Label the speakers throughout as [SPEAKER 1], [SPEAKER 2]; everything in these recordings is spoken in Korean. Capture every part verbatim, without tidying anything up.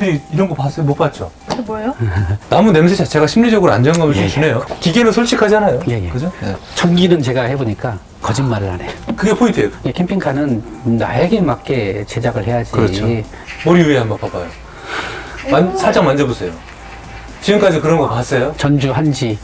[SPEAKER 1] 분들이 이런 거 봤어요? 못 봤죠?
[SPEAKER 2] 그 뭐예요?
[SPEAKER 1] 나무 냄새 자체가 심리적으로 안정감을 좀 주네요. 기계는 솔직하잖아요.
[SPEAKER 3] 예, 예.
[SPEAKER 1] 그죠? 네.
[SPEAKER 3] 전기는 제가 해보니까 거짓말을 안 해요.
[SPEAKER 1] 그게 포인트예요.
[SPEAKER 3] 예, 캠핑카는 나에게 맞게 제작을 해야지.
[SPEAKER 1] 그렇죠. 머리 위에 한번 봐봐요. 만, 살짝 만져보세요. 지금까지 그런 거 봤어요?
[SPEAKER 3] 전주 한지.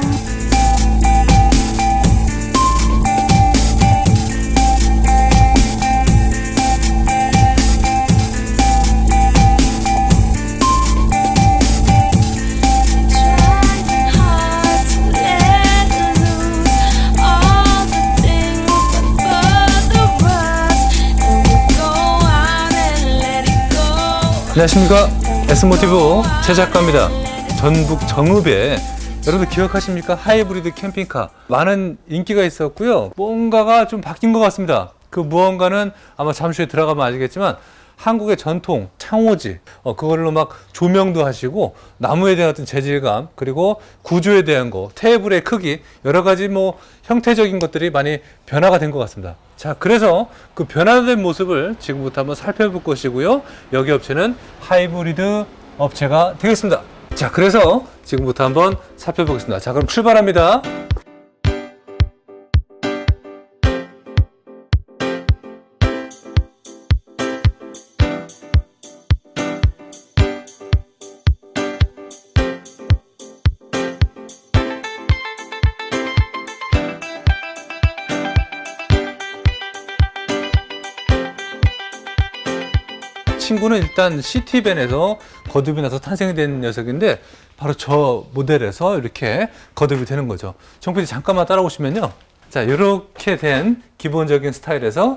[SPEAKER 1] 안녕하십니까. S모티브 최작가입니다. 전북 정읍에 여러분들 기억하십니까? 하이브리드 캠핑카 많은 인기가 있었고요. 뭔가가 좀 바뀐 것 같습니다. 그 무언가는 아마 잠시 후에 들어가면 아시겠지만 한국의 전통 창호지, 어, 그걸로 막 조명도 하시고 나무에 대한 어떤 재질감, 그리고 구조에 대한 거, 테이블의 크기, 여러 가지 뭐 형태적인 것들이 많이 변화가 된 것 같습니다. 자, 그래서 그 변화된 모습을 지금부터 한번 살펴볼 것이고요. 여기 업체는 하이브리드 업체가 되겠습니다. 자, 그래서 지금부터 한번 살펴보겠습니다. 자, 그럼 출발합니다. 친구는 일단 시티밴에서 거듭이 나서 탄생이 된 녀석인데 바로 저 모델에서 이렇게 거듭이 되는 거죠. 정피디 잠깐만 따라오시면요. 자, 이렇게 된 기본적인 스타일에서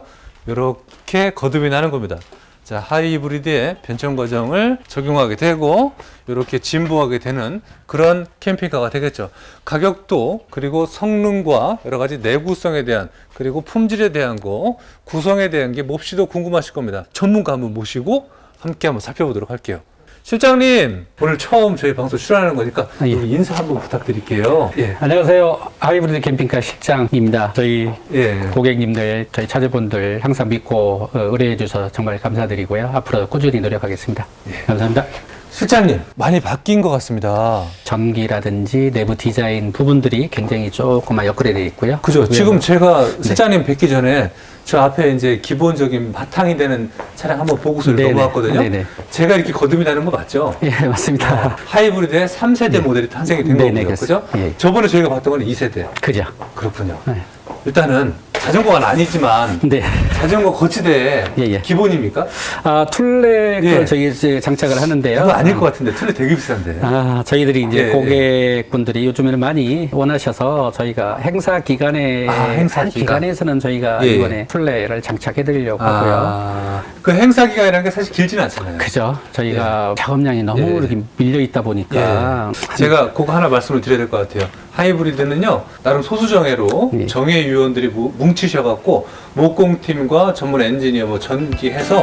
[SPEAKER 1] 이렇게 거듭이 나는 겁니다. 자, 하이브리드의 변천 과정을 적용하게 되고 이렇게 진보하게 되는 그런 캠핑카가 되겠죠. 가격도 그리고 성능과 여러 가지 내구성에 대한 그리고 품질에 대한 거, 구성에 대한 게 몹시도 궁금하실 겁니다. 전문가 한번 모시고 함께 한번 살펴보도록 할게요. 실장님, 오늘 처음 저희 방송 출연하는 거니까
[SPEAKER 3] 아, 예.
[SPEAKER 1] 인사 한번 부탁드릴게요. 예.
[SPEAKER 3] 안녕하세요. 하이브리드 캠핑카 실장입니다. 저희
[SPEAKER 1] 예.
[SPEAKER 3] 고객님들, 저희 차주분들 항상 믿고 어, 의뢰해 주셔서 정말 감사드리고요. 앞으로 꾸준히 노력하겠습니다.
[SPEAKER 1] 예.
[SPEAKER 3] 감사합니다.
[SPEAKER 1] 실장님, 많이 바뀐 것 같습니다.
[SPEAKER 3] 전기라든지 내부 디자인 부분들이 굉장히 조금만 업그레이드 되어 있고요.
[SPEAKER 1] 그죠. 지금 제가
[SPEAKER 3] 네.
[SPEAKER 1] 실장님 뵙기 전에 저 앞에 이제 기본적인 바탕이 되는 차량 한번 보고서를
[SPEAKER 3] 네네.
[SPEAKER 1] 넘어왔거든요.
[SPEAKER 3] 네네.
[SPEAKER 1] 제가 이렇게 거듭이 나는 거 맞죠?
[SPEAKER 3] 예, 맞습니다.
[SPEAKER 1] 하이브리드의 삼 세대
[SPEAKER 3] 네.
[SPEAKER 1] 모델이 탄생이 된
[SPEAKER 3] 네네,
[SPEAKER 1] 거고요. 그죠?
[SPEAKER 3] 예.
[SPEAKER 1] 저번에 저희가 봤던 건 이 세대.
[SPEAKER 3] 그죠.
[SPEAKER 1] 그렇군요.
[SPEAKER 3] 네.
[SPEAKER 1] 일단은 자전거는 아니지만
[SPEAKER 3] 네.
[SPEAKER 1] 자전거 거치대
[SPEAKER 3] 예, 예.
[SPEAKER 1] 기본입니까?
[SPEAKER 3] 아, 툴렉을
[SPEAKER 1] 예.
[SPEAKER 3] 저희 이제 장착을 하는데요.
[SPEAKER 1] 그거 아닐 것 같은데 툴렉 되게 비싼데.
[SPEAKER 3] 아, 저희들이 이제
[SPEAKER 1] 예,
[SPEAKER 3] 고객분들이 요즘에는 많이 원하셔서 저희가 행사 기간에,
[SPEAKER 1] 아, 행사
[SPEAKER 3] 한
[SPEAKER 1] 기간.
[SPEAKER 3] 기간에서는 저희가
[SPEAKER 1] 예,
[SPEAKER 3] 이번에 플레이를 장착해 드리려고 하고요.
[SPEAKER 1] 아, 그 행사 기간이라는 게 사실 길지는 않잖아요.
[SPEAKER 3] 그죠. 저희가 작업량이 너무
[SPEAKER 1] 예.
[SPEAKER 3] 이렇게 밀려 있다 보니까.
[SPEAKER 1] 예. 제가 그거 하나 말씀을 드려야 될 것 같아요. 하이브리드는요, 나름 소수정예로
[SPEAKER 3] 예.
[SPEAKER 1] 정예위원들이 뭉치셔갖고 목공팀과 전문 엔지니어 뭐 전기해서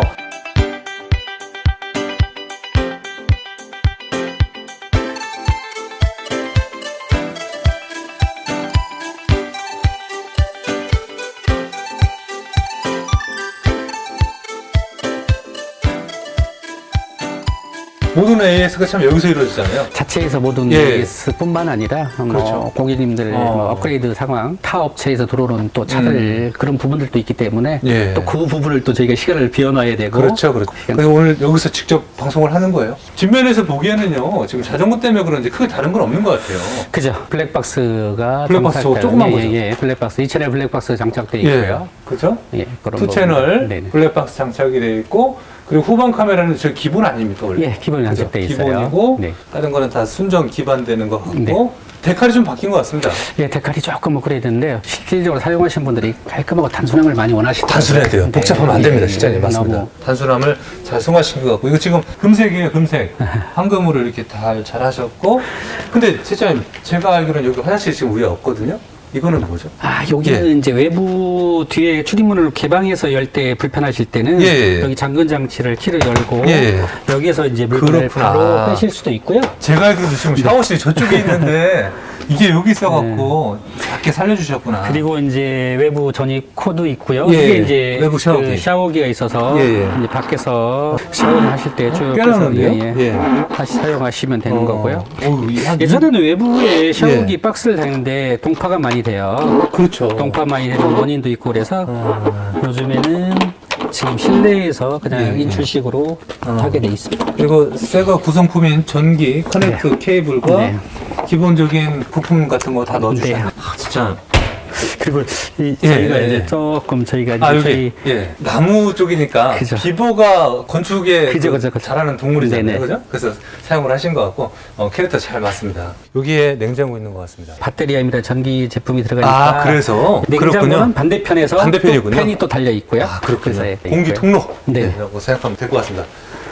[SPEAKER 1] 모든 에이에스가 참 여기서 이루어지잖아요.
[SPEAKER 3] 자체에서 모든
[SPEAKER 1] 예.
[SPEAKER 3] 에이에스뿐만 아니라 뭐
[SPEAKER 1] 그렇죠.
[SPEAKER 3] 고객님들
[SPEAKER 1] 어.
[SPEAKER 3] 뭐 업그레이드 상황, 타 업체에서 들어오는 또 차들
[SPEAKER 1] 음.
[SPEAKER 3] 그런 부분들도 있기 때문에
[SPEAKER 1] 예.
[SPEAKER 3] 또 그 부분을 또 저희가 시간을 비워놔야 되고.
[SPEAKER 1] 그렇죠, 그렇죠. 그래서 오늘 여기서 직접 방송을 하는 거예요. 뒷면에서 보기에는요, 지금 자전거 때문에 그런지 크게 다른 건 없는 것 같아요.
[SPEAKER 3] 그죠. 블랙박스가
[SPEAKER 1] 블랙박스 저거
[SPEAKER 3] 장착되어-
[SPEAKER 1] 조그만
[SPEAKER 3] 예,
[SPEAKER 1] 거죠?
[SPEAKER 3] 예, 예. 블랙박스 이 채널 블랙박스 장착되어 있고요.
[SPEAKER 1] 그죠?
[SPEAKER 3] 예, 그런
[SPEAKER 1] 투
[SPEAKER 3] 부분.
[SPEAKER 1] 채널
[SPEAKER 3] 네네.
[SPEAKER 1] 블랙박스 장착이 되어 있고, 그리고 후방 카메라는 저 기본 아닙니까 원래?
[SPEAKER 3] 예, 기본
[SPEAKER 1] 그죠?
[SPEAKER 3] 장착되어 있어요.
[SPEAKER 1] 기본이고
[SPEAKER 3] 네.
[SPEAKER 1] 다른 거는 다 순정 기반되는 거 같고
[SPEAKER 3] 네.
[SPEAKER 1] 데칼이 좀 바뀐 것 같습니다.
[SPEAKER 3] 예, 데칼이 조금 업그레이드인데요. 실질적으로 사용하시는 분들이 깔끔하고 단순함을 많이 원하시더라고요.
[SPEAKER 1] 단순해야 돼요.
[SPEAKER 3] 네.
[SPEAKER 1] 복잡하면 안 됩니다,
[SPEAKER 3] 예,
[SPEAKER 1] 실장님.
[SPEAKER 3] 예,
[SPEAKER 1] 맞습니다.
[SPEAKER 3] 너무
[SPEAKER 1] 단순함을 잘 승화시킨 것 같고, 이거 지금 금색이에요, 금색. 황금으로 이렇게 다 잘 하셨고. 근데 실장님, 제가 알기로는 여기 화장실 지금 위에 없거든요. 이거는 뭐죠?
[SPEAKER 3] 아, 여기는
[SPEAKER 1] 예.
[SPEAKER 3] 이제 외부 뒤에 출입문을 개방해서 열 때 불편하실 때는
[SPEAKER 1] 예, 예.
[SPEAKER 3] 여기 잠근 장치를 키를 열고
[SPEAKER 1] 예.
[SPEAKER 3] 여기에서 이제 물건을
[SPEAKER 1] 그렇구나.
[SPEAKER 3] 바로 빼실 수도 있고요.
[SPEAKER 1] 제가 알기로도 지금 샤워실이 저쪽에 있는데 이게 여기 있어갖고 작게 살려주셨구나.
[SPEAKER 3] 그리고 이제 외부 전입 코드 있고요.
[SPEAKER 1] 예,
[SPEAKER 3] 이게 이제
[SPEAKER 1] 외부 샤워기.
[SPEAKER 3] 그 샤워기가 있어서
[SPEAKER 1] 예, 예.
[SPEAKER 3] 이제 밖에서 샤워를 하실 때쭉
[SPEAKER 1] 꽤 나오는데요?
[SPEAKER 3] 예,
[SPEAKER 1] 예.
[SPEAKER 3] 다시 사용하시면 되는
[SPEAKER 1] 어,
[SPEAKER 3] 거고요.
[SPEAKER 1] 어우, 이 한-
[SPEAKER 3] 예전에는 외부에 샤워기
[SPEAKER 1] 예.
[SPEAKER 3] 박스를 다녔는데 동파가 많이 돼요.
[SPEAKER 1] 그렇죠.
[SPEAKER 3] 동파 많이 되는 원인도 있고 그래서
[SPEAKER 1] 어.
[SPEAKER 3] 요즘에는 지금 실내에서 그냥
[SPEAKER 1] 예, 예.
[SPEAKER 3] 인출식으로
[SPEAKER 1] 어.
[SPEAKER 3] 하게 돼 있습니다.
[SPEAKER 1] 그리고 새거 구성품인 전기, 커넥터 케이블과
[SPEAKER 3] 네.
[SPEAKER 1] 기본적인 부품 같은 거 다 넣어주셨네요.
[SPEAKER 3] 네.
[SPEAKER 1] 아, 진짜.
[SPEAKER 3] 그리고 이
[SPEAKER 1] 예,
[SPEAKER 3] 저희가
[SPEAKER 1] 예,
[SPEAKER 3] 이제
[SPEAKER 1] 예.
[SPEAKER 3] 조금 저희가 이제
[SPEAKER 1] 아, 여기,
[SPEAKER 3] 저희
[SPEAKER 1] 예. 나무 쪽이니까
[SPEAKER 3] 그죠.
[SPEAKER 1] 비보가 건축에
[SPEAKER 3] 그죠,
[SPEAKER 1] 그
[SPEAKER 3] 그죠, 그죠.
[SPEAKER 1] 잘하는 동물이잖아요.
[SPEAKER 3] 네네.
[SPEAKER 1] 그죠? 그래서 사용을 하신 것 같고, 어, 캐릭터 잘 맞습니다. 여기에 냉장고 있는 것 같습니다.
[SPEAKER 3] 배터리암이라 전기 제품이 들어가니까
[SPEAKER 1] 아, 그래서?
[SPEAKER 3] 냉장고는
[SPEAKER 1] 그렇군요.
[SPEAKER 3] 반대편에서
[SPEAKER 1] 반대편이군요.
[SPEAKER 3] 또 팬이 또 달려 있고요.
[SPEAKER 1] 아, 그렇군요.
[SPEAKER 3] 그래서
[SPEAKER 1] 공기
[SPEAKER 3] 있고요.
[SPEAKER 1] 통로.
[SPEAKER 3] 네.
[SPEAKER 1] 라고 생각하면 될 것 같습니다.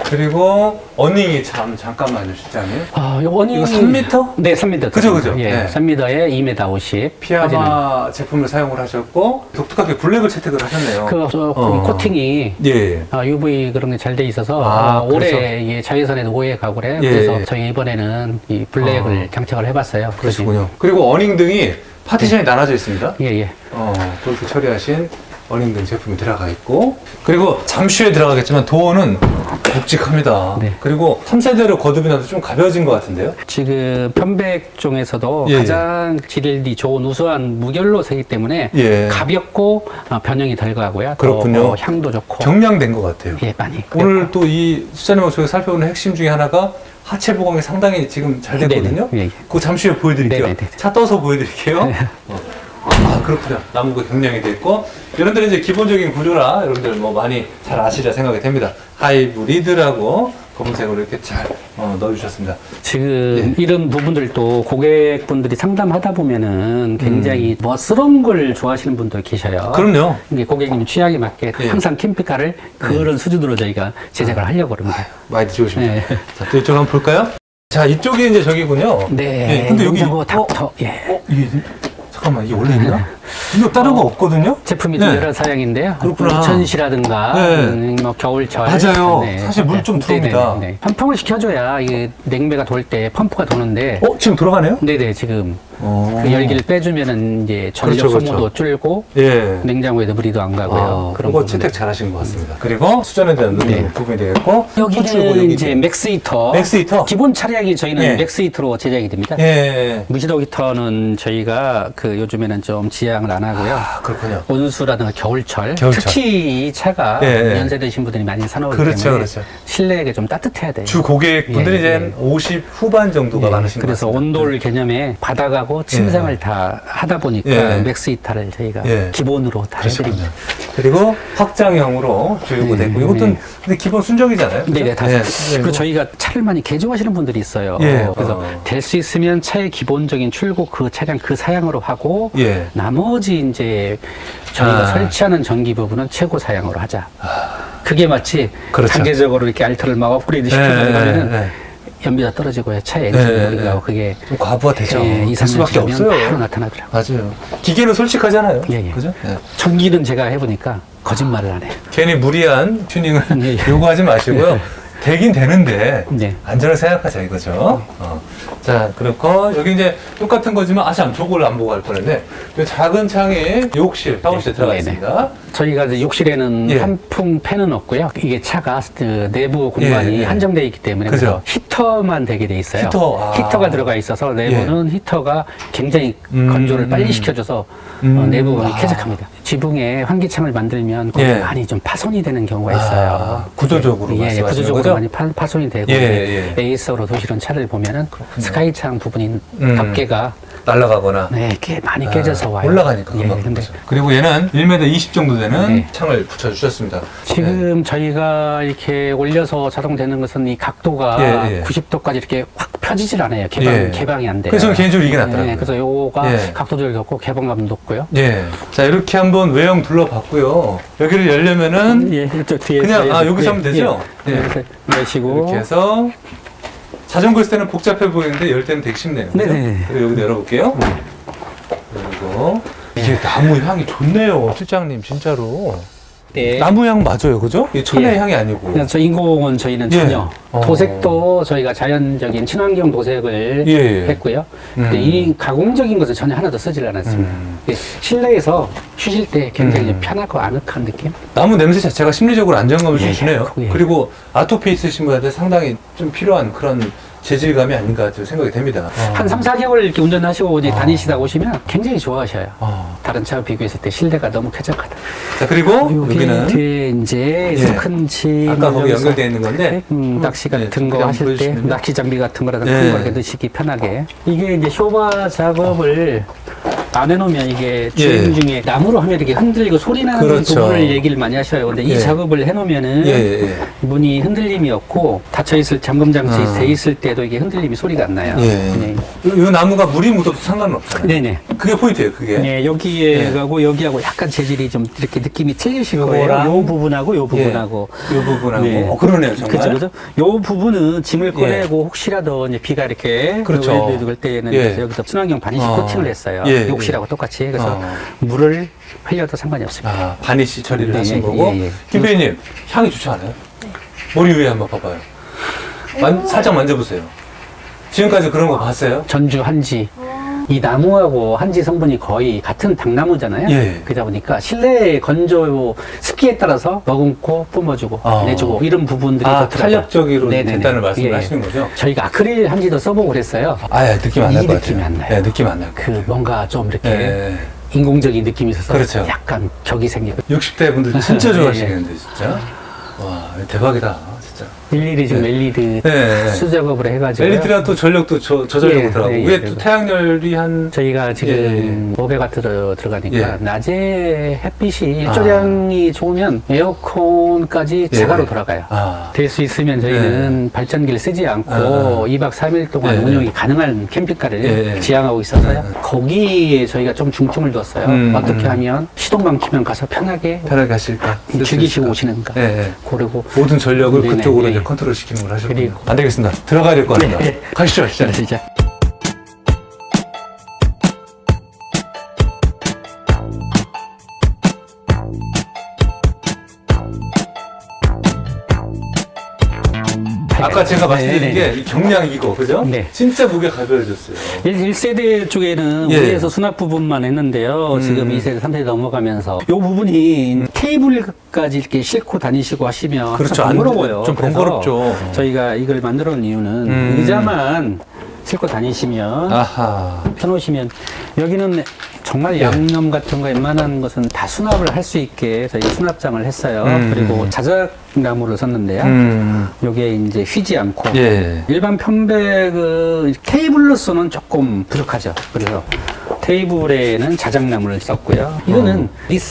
[SPEAKER 1] 그리고 어닝이 참, 잠깐만요, 실장님.
[SPEAKER 3] 아, 요 어닝
[SPEAKER 1] 이거 삼 미터?
[SPEAKER 3] 네, 삼 미터.
[SPEAKER 1] 그죠, 그죠?
[SPEAKER 3] 예,
[SPEAKER 1] 네.
[SPEAKER 3] 삼 미터에 이 미터 오십.
[SPEAKER 1] 피아마 제품을 사용을 하셨고, 독특하게 블랙을 채택을 하셨네요.
[SPEAKER 3] 그 조금
[SPEAKER 1] 어.
[SPEAKER 3] 코팅이
[SPEAKER 1] 예.
[SPEAKER 3] 아, 유브이 그런 게 잘 돼 있어서
[SPEAKER 1] 아,
[SPEAKER 3] 아, 올해
[SPEAKER 1] 그래서?
[SPEAKER 3] 이게 자외선에도 오해 가고래.
[SPEAKER 1] 예,
[SPEAKER 3] 그래서
[SPEAKER 1] 예.
[SPEAKER 3] 저희 이번에는 이 블랙을
[SPEAKER 1] 어.
[SPEAKER 3] 장착을 해봤어요.
[SPEAKER 1] 그러시군요. 그리고 어닝 등이 파티션이 나눠져 있습니다.
[SPEAKER 3] 예, 예.
[SPEAKER 1] 어, 그렇게 처리하신 어닝 등 제품이 들어가 있고, 그리고 잠시에 들어가겠지만 도어는 묵직합니다.
[SPEAKER 3] 네.
[SPEAKER 1] 그리고 삼 세대로 거듭이 나도 좀 가벼워진 것 같은데요?
[SPEAKER 3] 지금 편백 중에서도
[SPEAKER 1] 예,
[SPEAKER 3] 가장 질이 좋은 우수한 무결로 새기 때문에
[SPEAKER 1] 예.
[SPEAKER 3] 가볍고 어, 변형이 덜 가고요. 또,
[SPEAKER 1] 그렇군요.
[SPEAKER 3] 어, 향도 좋고.
[SPEAKER 1] 경량된 것 같아요.
[SPEAKER 3] 예, 많이.
[SPEAKER 1] 오늘 또 이 수자님 저희가 살펴보는 핵심 중에 하나가 하체 보강이 상당히 지금 잘 됐거든요.
[SPEAKER 3] 네네. 예, 예.
[SPEAKER 1] 그거 잠시 후에 보여드릴게요.
[SPEAKER 3] 네네네.
[SPEAKER 1] 차 떠서 보여드릴게요.
[SPEAKER 3] 네.
[SPEAKER 1] 어. 아, 그렇군요. 나무가 경량이 됐고, 여러분들 이제 기본적인 구조라 여러분들 뭐 많이 잘 아시리라 생각이 됩니다. 하이브리드라고 검은색으로 이렇게 잘 어, 넣어주셨습니다.
[SPEAKER 3] 지금 이런 부분들도 고객분들이 상담하다 보면은 굉장히 멋스러운 걸 좋아하시는 분들 계셔요.
[SPEAKER 1] 음. 그럼요.
[SPEAKER 3] 이게 고객님 취향에 맞게
[SPEAKER 1] 예.
[SPEAKER 3] 항상 캠핑카를 그런 수준으로 저희가 제작을 하려고 합니다.
[SPEAKER 1] 많이 좋으십니다.
[SPEAKER 3] 네.
[SPEAKER 1] 자, 또 이쪽 한번 볼까요? 자, 이쪽이 이제 저기군요.
[SPEAKER 3] 네.
[SPEAKER 1] 예, 근데 여기
[SPEAKER 3] 냉장고
[SPEAKER 1] 어,
[SPEAKER 3] 닥터. 예.
[SPEAKER 1] 어, 이게 잠깐만, 이게 원래 있나? 이거 다른 거 없거든요?
[SPEAKER 3] 제품이
[SPEAKER 1] 네.
[SPEAKER 3] 좀 여러 사양인데요.
[SPEAKER 1] 그렇구나.
[SPEAKER 3] 천시라든가
[SPEAKER 1] 네.
[SPEAKER 3] 음, 뭐 겨울철.
[SPEAKER 1] 맞아요. 사실 물좀 들어옵니다.
[SPEAKER 3] 네네, 네. 펌프를 시켜줘야 이게 냉매가 돌 때 펌프가 도는데.
[SPEAKER 1] 어, 지금 돌아가네요?
[SPEAKER 3] 네네 지금
[SPEAKER 1] 어.
[SPEAKER 3] 그 열기를 빼주면은 이제 전력
[SPEAKER 1] 그렇죠, 그렇죠.
[SPEAKER 3] 소모도 줄고
[SPEAKER 1] 예.
[SPEAKER 3] 냉장고에도 무리도 안 가고요.
[SPEAKER 1] 아, 그런 거
[SPEAKER 3] 부분들.
[SPEAKER 1] 채택 잘 하신 것 같습니다. 그리고 수전에 대한
[SPEAKER 3] 네.
[SPEAKER 1] 부분이 되겠고,
[SPEAKER 3] 여기는
[SPEAKER 1] 토출구 여기
[SPEAKER 3] 이제 맥스 히터.
[SPEAKER 1] 맥스 히터?
[SPEAKER 3] 기본 차량이 저희는
[SPEAKER 1] 예.
[SPEAKER 3] 맥스 히터로 제작이 됩니다.
[SPEAKER 1] 예.
[SPEAKER 3] 무시동 히터는 저희가 그 요즘에는 좀 지향을 안 하고요.
[SPEAKER 1] 아, 그렇군요.
[SPEAKER 3] 온수라든가 겨울철,
[SPEAKER 1] 겨울철.
[SPEAKER 3] 특히 이 차가
[SPEAKER 1] 예, 예.
[SPEAKER 3] 연세 드신 분들이 많이 사놓기
[SPEAKER 1] 그렇죠,
[SPEAKER 3] 때문에
[SPEAKER 1] 그렇죠.
[SPEAKER 3] 실내가 좀 따뜻해야 돼요.
[SPEAKER 1] 주 고객분들이
[SPEAKER 3] 예,
[SPEAKER 1] 이제
[SPEAKER 3] 예.
[SPEAKER 1] 오십 후반 정도가
[SPEAKER 3] 예,
[SPEAKER 1] 많으신 것
[SPEAKER 3] 그래서
[SPEAKER 1] 같습니다.
[SPEAKER 3] 온돌 개념에 바닥하고 침상을
[SPEAKER 1] 예.
[SPEAKER 3] 다 하다 보니까
[SPEAKER 1] 예.
[SPEAKER 3] 맥스 히터를 저희가
[SPEAKER 1] 예.
[SPEAKER 3] 기본으로 다
[SPEAKER 1] 그러시군요.
[SPEAKER 3] 해드립니다.
[SPEAKER 1] 그리고 확장형으로 주유가
[SPEAKER 3] 네,
[SPEAKER 1] 됐고, 이것도
[SPEAKER 3] 네.
[SPEAKER 1] 근데 기본 순정이잖아요. 그죠?
[SPEAKER 3] 네네, 다.
[SPEAKER 1] 예,
[SPEAKER 3] 그리고 저희가 차를 많이 개조하시는 분들이 있어요.
[SPEAKER 1] 예,
[SPEAKER 3] 그래서
[SPEAKER 1] 어.
[SPEAKER 3] 될 수 있으면 차의 기본적인 출고 그 차량 그 사양으로 하고,
[SPEAKER 1] 예.
[SPEAKER 3] 나머지 이제 저희가
[SPEAKER 1] 아.
[SPEAKER 3] 설치하는 전기 부분은 최고 사양으로 하자. 그게 마치
[SPEAKER 1] 그렇죠.
[SPEAKER 3] 단계적으로 이렇게 알터를 막 업그레이드
[SPEAKER 1] 예,
[SPEAKER 3] 시켜가면은
[SPEAKER 1] 예, 예.
[SPEAKER 3] 연비가 떨어지고 차의 엔진이
[SPEAKER 1] 예,
[SPEAKER 3] 오리가고
[SPEAKER 1] 예.
[SPEAKER 3] 그게
[SPEAKER 1] 좀 과부하되죠.
[SPEAKER 3] 예, 이,
[SPEAKER 1] 될
[SPEAKER 3] 삼 년
[SPEAKER 1] 수밖에
[SPEAKER 3] 지나면
[SPEAKER 1] 없어요.
[SPEAKER 3] 바로 나타나더라고요.
[SPEAKER 1] 맞아요. 기계는 솔직하잖아요.
[SPEAKER 3] 예, 예.
[SPEAKER 1] 그죠? 예.
[SPEAKER 3] 전기는 제가 해보니까 거짓말을 안 해요.
[SPEAKER 1] 괜히 무리한 튜닝을
[SPEAKER 3] 예, 예.
[SPEAKER 1] 요구하지 마시고요. 되긴 되는데
[SPEAKER 3] 네.
[SPEAKER 1] 안전을 생각하자 이거죠. 어. 자, 그렇고 여기 이제 똑같은 거지만 아참 저걸 안 보고 갈 뻔했네. 이 작은 창에 욕실, 샤워실 들어가
[SPEAKER 3] 네,
[SPEAKER 1] 있습니다.
[SPEAKER 3] 저희가 이제 욕실에는
[SPEAKER 1] 예.
[SPEAKER 3] 환풍 팬은 없고요. 이게 차가 그 내부 공간이
[SPEAKER 1] 예, 예.
[SPEAKER 3] 한정되어 있기 때문에
[SPEAKER 1] 그죠.
[SPEAKER 3] 그래서 히터만 되게 돼 있어요.
[SPEAKER 1] 히터, 아.
[SPEAKER 3] 히터가 들어가 있어서 내부는 히터가 굉장히
[SPEAKER 1] 음.
[SPEAKER 3] 건조를 빨리 시켜줘서
[SPEAKER 1] 음.
[SPEAKER 3] 어, 내부가
[SPEAKER 1] 아.
[SPEAKER 3] 쾌적합니다. 지붕에 환기창을 만들면 거기
[SPEAKER 1] 예.
[SPEAKER 3] 많이 좀 파손이 되는 경우가 있어요.
[SPEAKER 1] 아, 구조적으로
[SPEAKER 3] 예, 예,
[SPEAKER 1] 말씀하시는
[SPEAKER 3] 구조적으로
[SPEAKER 1] 거죠?
[SPEAKER 3] 많이 파, 파손이 되고
[SPEAKER 1] 예,
[SPEAKER 3] 이제
[SPEAKER 1] 예.
[SPEAKER 3] 에이스로 도시론 차를 보면은 스카이창 부분이
[SPEAKER 1] 음.
[SPEAKER 3] 덮개가
[SPEAKER 1] 날아가거나
[SPEAKER 3] 네, 꽤 많이 깨져서
[SPEAKER 1] 아,
[SPEAKER 3] 와요.
[SPEAKER 1] 올라가니까
[SPEAKER 3] 예,
[SPEAKER 1] 금방
[SPEAKER 3] 근데
[SPEAKER 1] 깨져요. 그리고 얘는 일 미터 이십 정도 되는
[SPEAKER 3] 네.
[SPEAKER 1] 창을 붙여주셨습니다.
[SPEAKER 3] 지금 저희가 이렇게 올려서 자동되는 것은 이 각도가
[SPEAKER 1] 예, 예.
[SPEAKER 3] 구십 도까지 이렇게 확 펴지질 않아요. 개방,
[SPEAKER 1] 예.
[SPEAKER 3] 개방이 안 돼요.
[SPEAKER 1] 그래서 저는 개인적으로 이게 낫더라고요.
[SPEAKER 3] 예, 그래서 요거가
[SPEAKER 1] 예.
[SPEAKER 3] 각도 조절도 좋고 개방감도 높고요.
[SPEAKER 1] 예. 자, 이렇게 한번 외형 둘러봤고요. 여기를 열려면은
[SPEAKER 3] 예, 이쪽 뒤에
[SPEAKER 1] 그냥, 아, 여기서 하면 되죠?
[SPEAKER 3] 예,
[SPEAKER 1] 예.
[SPEAKER 3] 이렇게 내시고
[SPEAKER 1] 이렇게 해서 자전거 있을 때는 복잡해 보이는데 열 때는 되게 쉽네요. 그죠?
[SPEAKER 3] 네네.
[SPEAKER 1] 그리고 여기도 열어볼게요. 그리고 이게 나무 향이 좋네요. 실장님 진짜로
[SPEAKER 3] 때
[SPEAKER 1] 나무 향 맞아요, 그죠? 이 천의
[SPEAKER 3] 예.
[SPEAKER 1] 향이 아니고.
[SPEAKER 3] 그냥 저 인공은 저희는
[SPEAKER 1] 예.
[SPEAKER 3] 전혀
[SPEAKER 1] 어.
[SPEAKER 3] 도색도 저희가 자연적인 친환경 도색을
[SPEAKER 1] 예, 예.
[SPEAKER 3] 했고요.
[SPEAKER 1] 음.
[SPEAKER 3] 근데 이 가공적인 것은 전혀 하나도 쓰질 않았습니다.
[SPEAKER 1] 음.
[SPEAKER 3] 예, 실내에서 쉬실 때 굉장히
[SPEAKER 1] 음.
[SPEAKER 3] 편하고 아늑한 느낌.
[SPEAKER 1] 나무 냄새 자체가 심리적으로 안정감을
[SPEAKER 3] 예,
[SPEAKER 1] 주시네요.
[SPEAKER 3] 예.
[SPEAKER 1] 그리고 아토피 있으신 분한테 상당히 좀 필요한 그런 재질감이 아닌가 좀 생각이 됩니다. 어.
[SPEAKER 3] 한 삼, 사 개월 이렇게 운전하시고 이제
[SPEAKER 1] 어.
[SPEAKER 3] 다니시다 오시면 굉장히 좋아하셔요.
[SPEAKER 1] 어.
[SPEAKER 3] 다른 차와 비교했을 때 실내가 너무 쾌적하다.
[SPEAKER 1] 자, 그리고
[SPEAKER 3] 여기
[SPEAKER 1] 여기는
[SPEAKER 3] 뒤에 이제
[SPEAKER 1] 예.
[SPEAKER 3] 큰 집,
[SPEAKER 1] 아까 거기 연결되어 있는 건데
[SPEAKER 3] 음, 낚시
[SPEAKER 1] 예,
[SPEAKER 3] 같은 거
[SPEAKER 1] 한번
[SPEAKER 3] 하실 때
[SPEAKER 1] 보여주시면요.
[SPEAKER 3] 낚시 장비 같은 거라든가
[SPEAKER 1] 예.
[SPEAKER 3] 큰 거 이렇게 넣으시기 편하게. 이게 이제 쇼바 작업을 안 해놓으면 이게 주행
[SPEAKER 1] 예.
[SPEAKER 3] 중에 나무로 하면 이렇게 흔들리고 소리 나는
[SPEAKER 1] 그렇죠.
[SPEAKER 3] 부분을 얘기를 많이 하셔요. 근데
[SPEAKER 1] 예.
[SPEAKER 3] 이 작업을 해놓으면은
[SPEAKER 1] 예, 예, 예.
[SPEAKER 3] 문이 흔들림이 없고 닫혀있을 잠금 장치
[SPEAKER 1] 어.
[SPEAKER 3] 돼 있을 때도 이게 흔들림이 소리가 안 나요.
[SPEAKER 1] 예.
[SPEAKER 3] 네.
[SPEAKER 1] 이, 이 나무가 물이 묻어도 상관은 없잖아요.
[SPEAKER 3] 네네.
[SPEAKER 1] 그게 포인트예요, 그게.
[SPEAKER 3] 네, 여기에
[SPEAKER 1] 예.
[SPEAKER 3] 가고 여기하고 약간 재질이 좀 이렇게 느낌이 틀리실 거예요.
[SPEAKER 1] 요거랑
[SPEAKER 3] 요 부분하고 요 부분하고.
[SPEAKER 1] 이 부분하고.
[SPEAKER 3] 네.
[SPEAKER 1] 어, 그러네요, 정말.
[SPEAKER 3] 그죠, 그죠? 요 부분은 짐을
[SPEAKER 1] 예.
[SPEAKER 3] 꺼내고 혹시라도 이제 비가 이렇게
[SPEAKER 1] 그렇죠.
[SPEAKER 3] 그럴 때는
[SPEAKER 1] 예.
[SPEAKER 3] 그래서 여기서 친환경 바니쉬
[SPEAKER 1] 어.
[SPEAKER 3] 코팅을 했어요.
[SPEAKER 1] 예,
[SPEAKER 3] 욕실하고 똑같이. 그래서
[SPEAKER 1] 어.
[SPEAKER 3] 물을 흘려도 상관이 없습니다.
[SPEAKER 1] 아, 바니쉬 처리를
[SPEAKER 3] 네,
[SPEAKER 1] 하신
[SPEAKER 3] 예,
[SPEAKER 1] 거고.
[SPEAKER 3] 예, 예.
[SPEAKER 1] 김 피디님, 향이 좋지 않아요? 머리 위에 한번 봐봐요. 만, 살짝 만져보세요. 지금까지 그런 거 봤어요?
[SPEAKER 3] 전주 한지. 이 나무하고 한지 성분이 거의 같은 당나무잖아요.
[SPEAKER 1] 예.
[SPEAKER 3] 그러다 보니까 실내 건조 습기에 따라서 머금고 뿜어주고
[SPEAKER 1] 어.
[SPEAKER 3] 내주고 이런 부분들이
[SPEAKER 1] 아,
[SPEAKER 3] 좋더라고요.
[SPEAKER 1] 탄력적으로
[SPEAKER 3] 네네네.
[SPEAKER 1] 된다는 말씀을
[SPEAKER 3] 예.
[SPEAKER 1] 하시는 거죠?
[SPEAKER 3] 저희가 아크릴 한지도 써보고 그랬어요.
[SPEAKER 1] 아, 예, 느낌 안 날
[SPEAKER 3] 이
[SPEAKER 1] 것 같아요.
[SPEAKER 3] 느낌이 안 나요.
[SPEAKER 1] 예, 느낌 안 날 것
[SPEAKER 3] 그
[SPEAKER 1] 같아요.
[SPEAKER 3] 뭔가 좀 이렇게
[SPEAKER 1] 예.
[SPEAKER 3] 인공적인 느낌이 있어서
[SPEAKER 1] 그렇죠.
[SPEAKER 3] 약간 격이 생기고
[SPEAKER 1] 육십 대 분들 진짜
[SPEAKER 3] 예,
[SPEAKER 1] 좋아하시겠는데, 진짜. 와, 대박이다, 진짜.
[SPEAKER 3] 일일이 지금
[SPEAKER 1] 네.
[SPEAKER 3] 엘이디
[SPEAKER 1] 네.
[SPEAKER 3] 수작업을 해가지고
[SPEAKER 1] 엘이디랑 또 전력도 저, 저전력
[SPEAKER 3] 예,
[SPEAKER 1] 더라고.
[SPEAKER 3] 예, 예.
[SPEAKER 1] 위에 또 태양열이 한
[SPEAKER 3] 저희가 지금
[SPEAKER 1] 예,
[SPEAKER 3] 오백와트 들어, 들어가니까
[SPEAKER 1] 예.
[SPEAKER 3] 낮에 햇빛이
[SPEAKER 1] 아.
[SPEAKER 3] 일조량이 좋으면 에어컨까지
[SPEAKER 1] 예.
[SPEAKER 3] 자가로 돌아가요.
[SPEAKER 1] 아,
[SPEAKER 3] 될 수 있으면 저희는 발전기를 쓰지 않고
[SPEAKER 1] 아.
[SPEAKER 3] 이박 삼일 동안
[SPEAKER 1] 예.
[SPEAKER 3] 운영이 가능한 캠핑카를
[SPEAKER 1] 예.
[SPEAKER 3] 지향하고 있어서요. 거기에 저희가 좀 중점을 뒀어요.
[SPEAKER 1] 음,
[SPEAKER 3] 어떻게
[SPEAKER 1] 음.
[SPEAKER 3] 하면 시동만 키면 가서 편하게
[SPEAKER 1] 편하게 하실까? 쓸수
[SPEAKER 3] 즐기시고
[SPEAKER 1] 있을까?
[SPEAKER 3] 오시는가.
[SPEAKER 1] 예, 예.
[SPEAKER 3] 그리고
[SPEAKER 1] 모든 전력을
[SPEAKER 3] 네네,
[SPEAKER 1] 그쪽으로
[SPEAKER 3] 예.
[SPEAKER 1] 이제 컨트롤 시키는 걸 하셨군요.
[SPEAKER 3] 그리고-
[SPEAKER 1] 안 되겠습니다. 들어가야 될 것 같습니다.
[SPEAKER 3] 네.
[SPEAKER 1] 가시죠, 시작.
[SPEAKER 3] 진짜
[SPEAKER 1] 아까 제가 말씀드린
[SPEAKER 3] 네네.
[SPEAKER 1] 게 이 경량 이거, 그죠?
[SPEAKER 3] 네.
[SPEAKER 1] 진짜 무게 가벼워졌어요.
[SPEAKER 3] 일 세대 쪽에는
[SPEAKER 1] 예.
[SPEAKER 3] 위에서 수납 부분만 했는데요.
[SPEAKER 1] 음.
[SPEAKER 3] 지금 이 세대, 삼 세대 넘어가면서 이 부분이 테이블까지 이렇게 싣고 다니시고 하시면
[SPEAKER 1] 그렇죠.
[SPEAKER 3] 항상
[SPEAKER 1] 안-
[SPEAKER 3] 번거로워요.
[SPEAKER 1] 좀
[SPEAKER 3] 그래서
[SPEAKER 1] 번거롭죠.
[SPEAKER 3] 저희가 이걸 만들어 놓은 이유는
[SPEAKER 1] 음.
[SPEAKER 3] 의자만 싣고 다니시면
[SPEAKER 1] 아하.
[SPEAKER 3] 펴놓으시면 여기는 정말
[SPEAKER 1] 예.
[SPEAKER 3] 양념 같은 거 웬만한 것은 다 수납을 할 수 있게 저희가 수납장을 했어요.
[SPEAKER 1] 음.
[SPEAKER 3] 그리고 자작나무를 썼는데요.
[SPEAKER 1] 음.
[SPEAKER 3] 요게 이제 휘지 않고
[SPEAKER 1] 예.
[SPEAKER 3] 일반 편백은 테이블로서는 조금 부족하죠. 그래서 테이블에는 자작나무를 썼고요. 이거는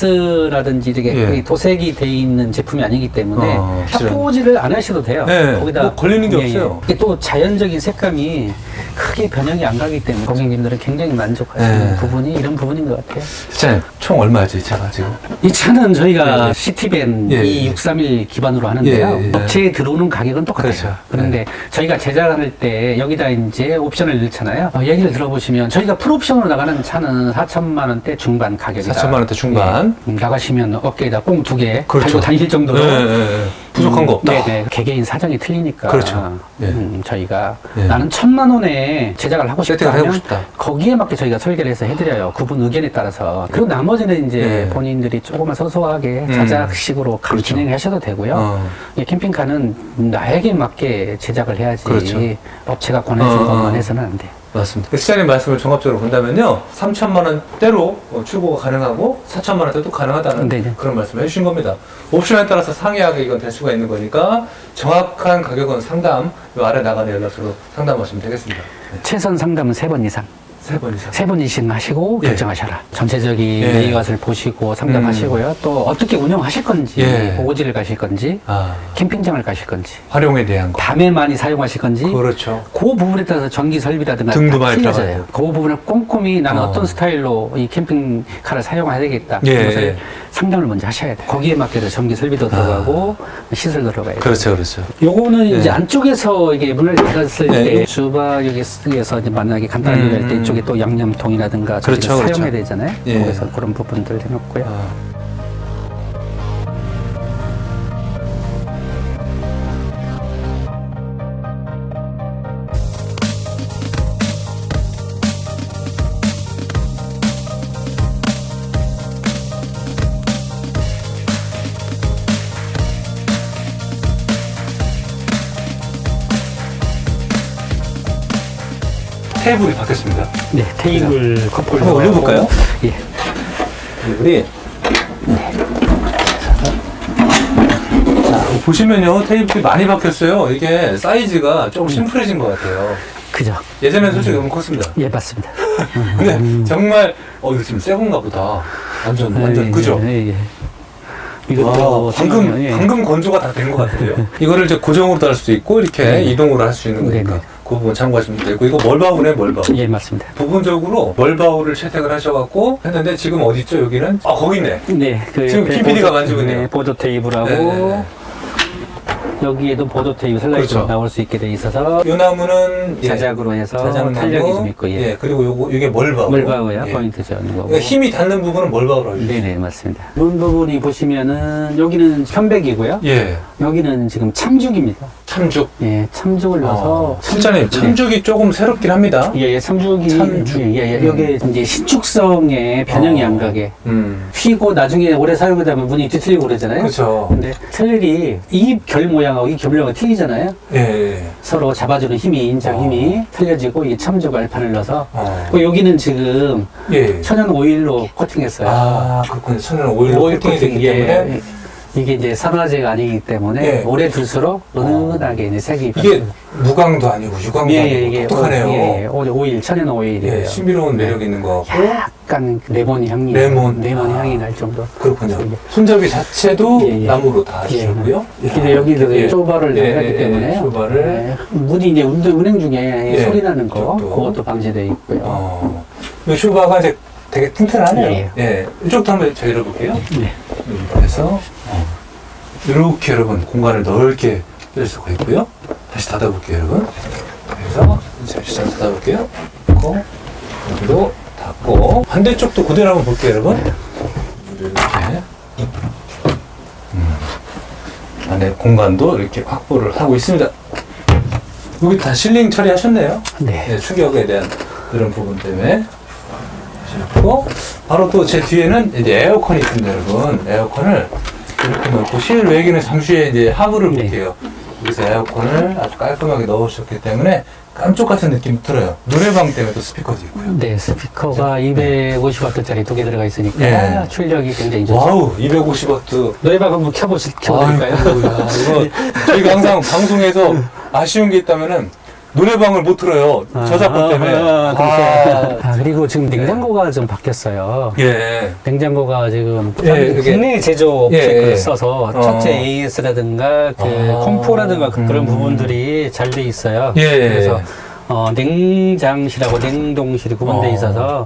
[SPEAKER 3] 리스라든지 이렇게
[SPEAKER 1] 어. 예.
[SPEAKER 3] 도색이 돼 있는 제품이 아니기 때문에
[SPEAKER 1] 어, 실은.
[SPEAKER 3] 샤포질을 안 하셔도 돼요.
[SPEAKER 1] 예,
[SPEAKER 3] 거기다
[SPEAKER 1] 뭐 걸리는 게
[SPEAKER 3] 예, 예.
[SPEAKER 1] 없어요.
[SPEAKER 3] 이게 또 자연적인 색감이 크게 변형이 안 가기 때문에 고객님들은 굉장히 만족하시는
[SPEAKER 1] 예.
[SPEAKER 3] 부분이 이런 부분인 것 같아요.
[SPEAKER 1] 시장님, 총 얼마죠, 이 차가 지금?
[SPEAKER 3] 이 차는 저희가
[SPEAKER 1] 예.
[SPEAKER 3] 시티밴
[SPEAKER 1] 예.
[SPEAKER 3] 이육삼일 기반으로 하는데요.
[SPEAKER 1] 예, 예.
[SPEAKER 3] 업체에 들어오는 가격은 똑같아요.
[SPEAKER 1] 그렇죠.
[SPEAKER 3] 그런데 저희가 제작할 때 여기다 이제 옵션을 넣잖아요. 어, 얘기를 들어보시면 저희가 풀옵션으로 나가는 차는 사천만 원대 중반 가격이다.
[SPEAKER 1] 사천만 원대 중반.
[SPEAKER 3] 예. 음, 나가시면 어깨에다 꽁 두 개
[SPEAKER 1] 그렇죠.
[SPEAKER 3] 달고 다니실 정도로
[SPEAKER 1] 예, 예, 예. 부족한 거 없다.
[SPEAKER 3] 네네. 개개인 사정이 틀리니까.
[SPEAKER 1] 그렇죠. 예.
[SPEAKER 3] 음, 저희가
[SPEAKER 1] 예.
[SPEAKER 3] 나는 천만 원에 제작을 하고 싶다
[SPEAKER 1] 세팅을
[SPEAKER 3] 하면
[SPEAKER 1] 하고 싶다.
[SPEAKER 3] 거기에 맞게 저희가 설계를 해서 해드려요. 그분 의견에 따라서. 그리고 나머지는 이제
[SPEAKER 1] 예.
[SPEAKER 3] 본인들이 조금만 소소하게
[SPEAKER 1] 음.
[SPEAKER 3] 자작식으로 감
[SPEAKER 1] 그렇죠.
[SPEAKER 3] 진행하셔도 되고요.
[SPEAKER 1] 어.
[SPEAKER 3] 이 캠핑카는 나에게 맞게 제작을 해야지
[SPEAKER 1] 그렇죠.
[SPEAKER 3] 업체가 권해준
[SPEAKER 1] 어, 어.
[SPEAKER 3] 것만 해서는 안 돼요.
[SPEAKER 1] 맞습니다. 시장님 말씀을 종합적으로 본다면요. 삼천만 원대로 어, 출고가 가능하고 사천만 원대도 가능하다는
[SPEAKER 3] 네네.
[SPEAKER 1] 그런 말씀을 해주신 겁니다. 옵션에 따라서 상이하게 이건 될 수가 있는 거니까 정확한 가격은 상담, 요 아래 나가는 연락처로 상담하시면 되겠습니다. 네.
[SPEAKER 3] 최선 상담은 세 번 이상.
[SPEAKER 1] 세 번 이상.
[SPEAKER 3] 세 번 이상 하시고
[SPEAKER 1] 예.
[SPEAKER 3] 결정하셔라. 전체적인
[SPEAKER 1] 예.
[SPEAKER 3] 레이아웃을 보시고 상담하시고요. 또 어떻게 운영하실 건지,
[SPEAKER 1] 예.
[SPEAKER 3] 오지를 가실 건지,
[SPEAKER 1] 아,
[SPEAKER 3] 캠핑장을 가실 건지,
[SPEAKER 1] 활용에 대한 거.
[SPEAKER 3] 밤에 많이 사용하실 건지,
[SPEAKER 1] 그렇죠.
[SPEAKER 3] 그 부분에 따라서 전기 설비라든가
[SPEAKER 1] 등도
[SPEAKER 3] 다
[SPEAKER 1] 많이
[SPEAKER 3] 틀려져요.
[SPEAKER 1] 들어가고.
[SPEAKER 3] 그 부분을 꼼꼼히 나는
[SPEAKER 1] 어.
[SPEAKER 3] 어. 떤 스타일로 이 캠핑카를 사용해야 되겠다.
[SPEAKER 1] 예.
[SPEAKER 3] 그것을 상담을 먼저 하셔야 돼요. 거기에 맞게 전기 설비도 들어가고 시설 들어가야 돼요.
[SPEAKER 1] 그렇죠, 그렇죠.
[SPEAKER 3] 요거는
[SPEAKER 1] 예.
[SPEAKER 3] 이제 안쪽에서 이게 문을 닫았을
[SPEAKER 1] 예.
[SPEAKER 3] 때 주방 여기에서 이제 만약에 간단한 요리할 때
[SPEAKER 1] 음.
[SPEAKER 3] 이쪽에 또 양념통이라든가
[SPEAKER 1] 그렇죠,
[SPEAKER 3] 저희가
[SPEAKER 1] 그렇죠.
[SPEAKER 3] 사용해야 되잖아요.
[SPEAKER 1] 예.
[SPEAKER 3] 그래서 그런 부분들 해놓고요.
[SPEAKER 1] 아. 테이블이 바뀌었습니다.
[SPEAKER 3] 네, 테이블 컵홀더
[SPEAKER 1] 한번 올려볼까요?
[SPEAKER 3] 예.
[SPEAKER 1] 테이블이. 자, 보시면요, 테이블이 많이 바뀌었어요. 이게 사이즈가 조금 심플해진 것 같아요.
[SPEAKER 3] 그죠.
[SPEAKER 1] 예전에는 솔직히 너무 컸습니다.
[SPEAKER 3] 예, 맞습니다.
[SPEAKER 1] 근데
[SPEAKER 3] 음.
[SPEAKER 1] 정말, 어, 이거 지금 새 건가 보다. 완전, 완전,
[SPEAKER 3] 예,
[SPEAKER 1] 그죠?
[SPEAKER 3] 예, 예. 이것도
[SPEAKER 1] 와, 방금,
[SPEAKER 3] 생각나요. 예.
[SPEAKER 1] 방금 건조가 다 된 것 같은데요. 이거를 이제 고정으로 달 수도 있고, 이렇게
[SPEAKER 3] 네.
[SPEAKER 1] 이동으로 할 수 있는 거니까.
[SPEAKER 3] 네네.
[SPEAKER 1] 그 부분 참고하시면 되고, 이거 멀바우네, 멀바우.
[SPEAKER 3] 예, 맞습니다.
[SPEAKER 1] 부분적으로 멀바우를 채택을 하셔갖고 했는데 지금 어디 있죠? 여기는? 아, 거기 있네.
[SPEAKER 3] 네, 그
[SPEAKER 1] 지금
[SPEAKER 3] 옆에
[SPEAKER 1] 김 피디가
[SPEAKER 3] 보조-
[SPEAKER 1] 만지고 있네요.
[SPEAKER 3] 네, 보조 테이블하고
[SPEAKER 1] 네.
[SPEAKER 3] 여기에도 보조 테이블 슬라이드로
[SPEAKER 1] 그렇죠.
[SPEAKER 3] 나올 수 있게 돼 있어서
[SPEAKER 1] 요 나무는 예,
[SPEAKER 3] 자작으로 해서
[SPEAKER 1] 자작나무.
[SPEAKER 3] 탄력이 좀 있고, 예.
[SPEAKER 1] 예, 그리고 요거 이게 멀바우.
[SPEAKER 3] 멀바우야
[SPEAKER 1] 예.
[SPEAKER 3] 포인트죠. 거고.
[SPEAKER 1] 그러니까 힘이 닿는 부분은 멀바우라고 해요.
[SPEAKER 3] 네네, 맞습니다. 이런 부분이 보시면은 여기는 편백이고요.
[SPEAKER 1] 예,
[SPEAKER 3] 여기는 지금 참죽입니다.
[SPEAKER 1] 참죽.
[SPEAKER 3] 예, 참죽을 넣어서.
[SPEAKER 1] 아, 실장님, 참죽이 조금 새롭긴 합니다.
[SPEAKER 3] 예, 예, 참죽이.
[SPEAKER 1] 참죽.
[SPEAKER 3] 예, 예,
[SPEAKER 1] 음.
[SPEAKER 3] 여기 이제 신축성에 변형이
[SPEAKER 1] 어.
[SPEAKER 3] 안 가게.
[SPEAKER 1] 음,
[SPEAKER 3] 휘고 나중에 오래 사용하다 보면 문이 뒤틀리고 그러잖아요.
[SPEAKER 1] 그렇죠.
[SPEAKER 3] 근데 틀리 이 결 모양하고 이 결 모양이 틀리잖아요.
[SPEAKER 1] 예, 예.
[SPEAKER 3] 서로 잡아주는 힘이, 인장
[SPEAKER 1] 어.
[SPEAKER 3] 힘이 틀려지고 이 참죽 알판을 넣어서.
[SPEAKER 1] 어.
[SPEAKER 3] 그 여기는 지금
[SPEAKER 1] 예.
[SPEAKER 3] 천연 오일로 코팅했어요.
[SPEAKER 1] 아, 그렇군요. 천연 오일로
[SPEAKER 3] 오일
[SPEAKER 1] 코팅이 됐기
[SPEAKER 3] 예,
[SPEAKER 1] 때문에
[SPEAKER 3] 예. 이게 이제 산화제가 아니기 때문에
[SPEAKER 1] 예.
[SPEAKER 3] 오래 둘수록 은은하게 이제 색이
[SPEAKER 1] 이게 무광도 아니고 유광도
[SPEAKER 3] 예, 예,
[SPEAKER 1] 아니고
[SPEAKER 3] 이게
[SPEAKER 1] 독특하네요.
[SPEAKER 3] 오, 예, 예. 오- 오일, 천연 오일이에요.
[SPEAKER 1] 예, 신비로운 매력 있는 것 같고.
[SPEAKER 3] 약간 레몬 향이
[SPEAKER 1] 레몬.
[SPEAKER 3] 레몬
[SPEAKER 1] 아.
[SPEAKER 3] 향이 날 정도.
[SPEAKER 1] 그렇군요.
[SPEAKER 3] 예.
[SPEAKER 1] 손잡이 자체도
[SPEAKER 3] 예, 예.
[SPEAKER 1] 나무로 다
[SPEAKER 3] 예.
[SPEAKER 1] 하시고요.
[SPEAKER 3] 근데 여기도
[SPEAKER 1] 예.
[SPEAKER 3] 쇼바를
[SPEAKER 1] 예,
[SPEAKER 3] 하기
[SPEAKER 1] 예,
[SPEAKER 3] 때문에
[SPEAKER 1] 쇼바를.
[SPEAKER 3] 예. 문이 이제 운동 운행 중에
[SPEAKER 1] 예.
[SPEAKER 3] 소리 나는 거
[SPEAKER 1] 이쪽도.
[SPEAKER 3] 그것도 방지되어 있고요.
[SPEAKER 1] 어, 이 쇼바가 이제 되게 튼튼하네요.
[SPEAKER 3] 예,
[SPEAKER 1] 예. 이쪽도 한번 저 열어볼게요.
[SPEAKER 3] 네.
[SPEAKER 1] 그래서 이렇게 여러분 공간을 넓게 뺄 수가 있고요. 다시 닫아볼게요, 여러분. 그래서 잠시 잘 닫아볼게요. 닫고 여기도 닫고 반대쪽도 그대로 한번 볼게요, 여러분. 이렇게 음. 안에 공간도 이렇게 확보를 하고 있습니다. 여기 다 실링 처리하셨네요.
[SPEAKER 3] 네.
[SPEAKER 1] 네, 충격에 대한 그런 부분 때문에 하셨고 바로 또 제 뒤에는 이제 에어컨이 있습니다, 여러분. 에어컨을 이렇게 넣고 실외기는 잠시 후에 이제 하부를
[SPEAKER 3] 네.
[SPEAKER 1] 볼게요. 여기서 에어컨을 아주 깔끔하게 넣으셨기 때문에 깜쪽 같은 느낌이 들어요. 노래방 때문에 또 스피커도 있고요.
[SPEAKER 3] 네, 스피커가 이백오십 와트짜리 두 개 들어가 있으니까
[SPEAKER 1] 예.
[SPEAKER 3] 출력이 굉장히 좋죠.
[SPEAKER 1] 와우, 이백오십 와트.
[SPEAKER 3] 노래방 한번 켜보실 켜볼까요?
[SPEAKER 1] 아이고야, 이거 저희가 항상 방송에서 아쉬운 게 있다면은 노래방을 못 틀어요. 저작권 때문에.
[SPEAKER 3] 아, 그렇게.
[SPEAKER 1] 아,
[SPEAKER 3] 아, 그리고 지금 냉장고가 좀 바뀌었어요.
[SPEAKER 1] 예.
[SPEAKER 3] 냉장고가 지금
[SPEAKER 1] 예, 이게-
[SPEAKER 3] 국내 제조
[SPEAKER 1] 예,
[SPEAKER 3] 업체를
[SPEAKER 1] 예.
[SPEAKER 3] 써서
[SPEAKER 1] 어.
[SPEAKER 3] 첫째 에이에스라든가 그
[SPEAKER 1] 아.
[SPEAKER 3] 컴포라든가 그- 그런
[SPEAKER 1] 음.
[SPEAKER 3] 부분들이 잘 돼 있어요.
[SPEAKER 1] 예.
[SPEAKER 3] 그래서 어, 냉장실하고 냉동실이 구분돼
[SPEAKER 1] 어.
[SPEAKER 3] 있어서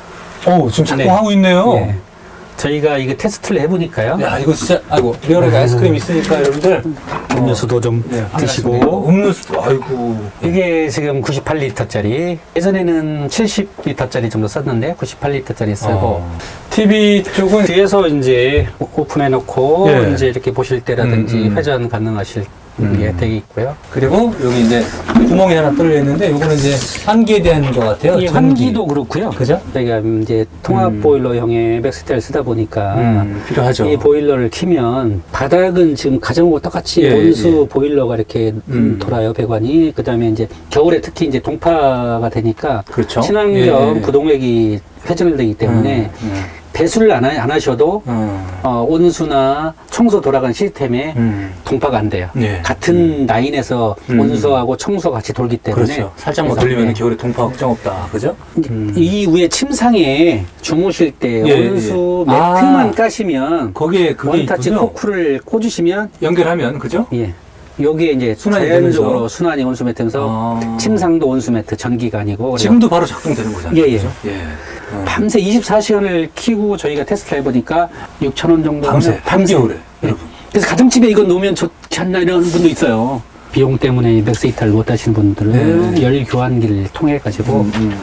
[SPEAKER 1] 어, 지금 작동
[SPEAKER 3] 네.
[SPEAKER 1] 하고 있네요.
[SPEAKER 3] 예. 저희가 이거 테스트를 해보니까요.
[SPEAKER 1] 야, 이거 진짜, 아이고, 리얼하게 아이스크림 있으니까 여러분들.
[SPEAKER 3] 음료수도 좀
[SPEAKER 1] 네,
[SPEAKER 3] 드시고.
[SPEAKER 1] 반갑습니다. 음료수도, 아이고.
[SPEAKER 3] 이게 지금 구십팔 리터짜리. 예전에는 칠십 리터짜리 정도 썼는데 구십팔 리터짜리 쓰고.
[SPEAKER 1] 어. 티비 쪽은
[SPEAKER 3] 뒤에서 이제 오픈해 놓고
[SPEAKER 1] 예.
[SPEAKER 3] 이제 이렇게 보실 때라든지
[SPEAKER 1] 음, 음.
[SPEAKER 3] 회전 가능하실
[SPEAKER 1] 음.
[SPEAKER 3] 게 되게 있고요.
[SPEAKER 1] 그리고 여기 이제 구멍이 하나 뚫려 있는데 요거는 이제 환기에 대한 것 같아요.
[SPEAKER 3] 이
[SPEAKER 1] 전기.
[SPEAKER 3] 환기도 그렇고요.
[SPEAKER 1] 그죠?
[SPEAKER 3] 저희가 이제 통합
[SPEAKER 1] 음.
[SPEAKER 3] 보일러형의 맥스텔을 쓰다 보니까
[SPEAKER 1] 음, 필요하죠.
[SPEAKER 3] 이 보일러를 키면 바닥은 지금 가정하고 똑같이
[SPEAKER 1] 예,
[SPEAKER 3] 온수
[SPEAKER 1] 예.
[SPEAKER 3] 보일러가 이렇게
[SPEAKER 1] 음.
[SPEAKER 3] 돌아요, 배관이. 그 다음에 이제 겨울에 특히 이제 동파가 되니까
[SPEAKER 1] 그렇죠.
[SPEAKER 3] 친환경
[SPEAKER 1] 예, 예.
[SPEAKER 3] 부동액이 회전되기 때문에
[SPEAKER 1] 음, 음.
[SPEAKER 3] 배수를 안, 하- 안 하셔도
[SPEAKER 1] 음.
[SPEAKER 3] 어, 온수나 청소 돌아가는 시스템에
[SPEAKER 1] 음.
[SPEAKER 3] 동파가 안 돼요.
[SPEAKER 1] 예.
[SPEAKER 3] 같은 라인에서
[SPEAKER 1] 음.
[SPEAKER 3] 온수하고 청소가 같이 돌기 때문에
[SPEAKER 1] 그렇죠. 살짝만
[SPEAKER 3] 그래서,
[SPEAKER 1] 돌리면
[SPEAKER 3] 네.
[SPEAKER 1] 겨울에 동파 걱정 없다. 그죠? 음.
[SPEAKER 3] 이 위에 침상에 주무실 때
[SPEAKER 1] 예,
[SPEAKER 3] 온수
[SPEAKER 1] 예.
[SPEAKER 3] 매트만
[SPEAKER 1] 아.
[SPEAKER 3] 까시면
[SPEAKER 1] 거기에 그게
[SPEAKER 3] 원타치
[SPEAKER 1] 있군요.
[SPEAKER 3] 코크를 꽂으시면
[SPEAKER 1] 연결하면 그죠?
[SPEAKER 3] 예 여기에 이제
[SPEAKER 1] 순환이
[SPEAKER 3] 자연적으로
[SPEAKER 1] 되면서.
[SPEAKER 3] 순환이 온수 매트면서
[SPEAKER 1] 아.
[SPEAKER 3] 침상도 온수 매트 전기가 아니고 그래서
[SPEAKER 1] 지금도 바로 작동되는 거잖아요.
[SPEAKER 3] 예, 예.
[SPEAKER 1] 그죠? 예. 어.
[SPEAKER 3] 밤새 이십사 시간을 키고 저희가 테스트를 해보니까 육천 원 정도
[SPEAKER 1] 밤새 한겨울에 여러분.
[SPEAKER 3] 그래서 가정집에 이거 놓으면 좋지 않나 이런 분도 있어요. 비용 때문에 맥스 히터를 못 하시는 분들은
[SPEAKER 1] 네.
[SPEAKER 3] 열 교환기를 통해 가지고
[SPEAKER 1] 음, 음.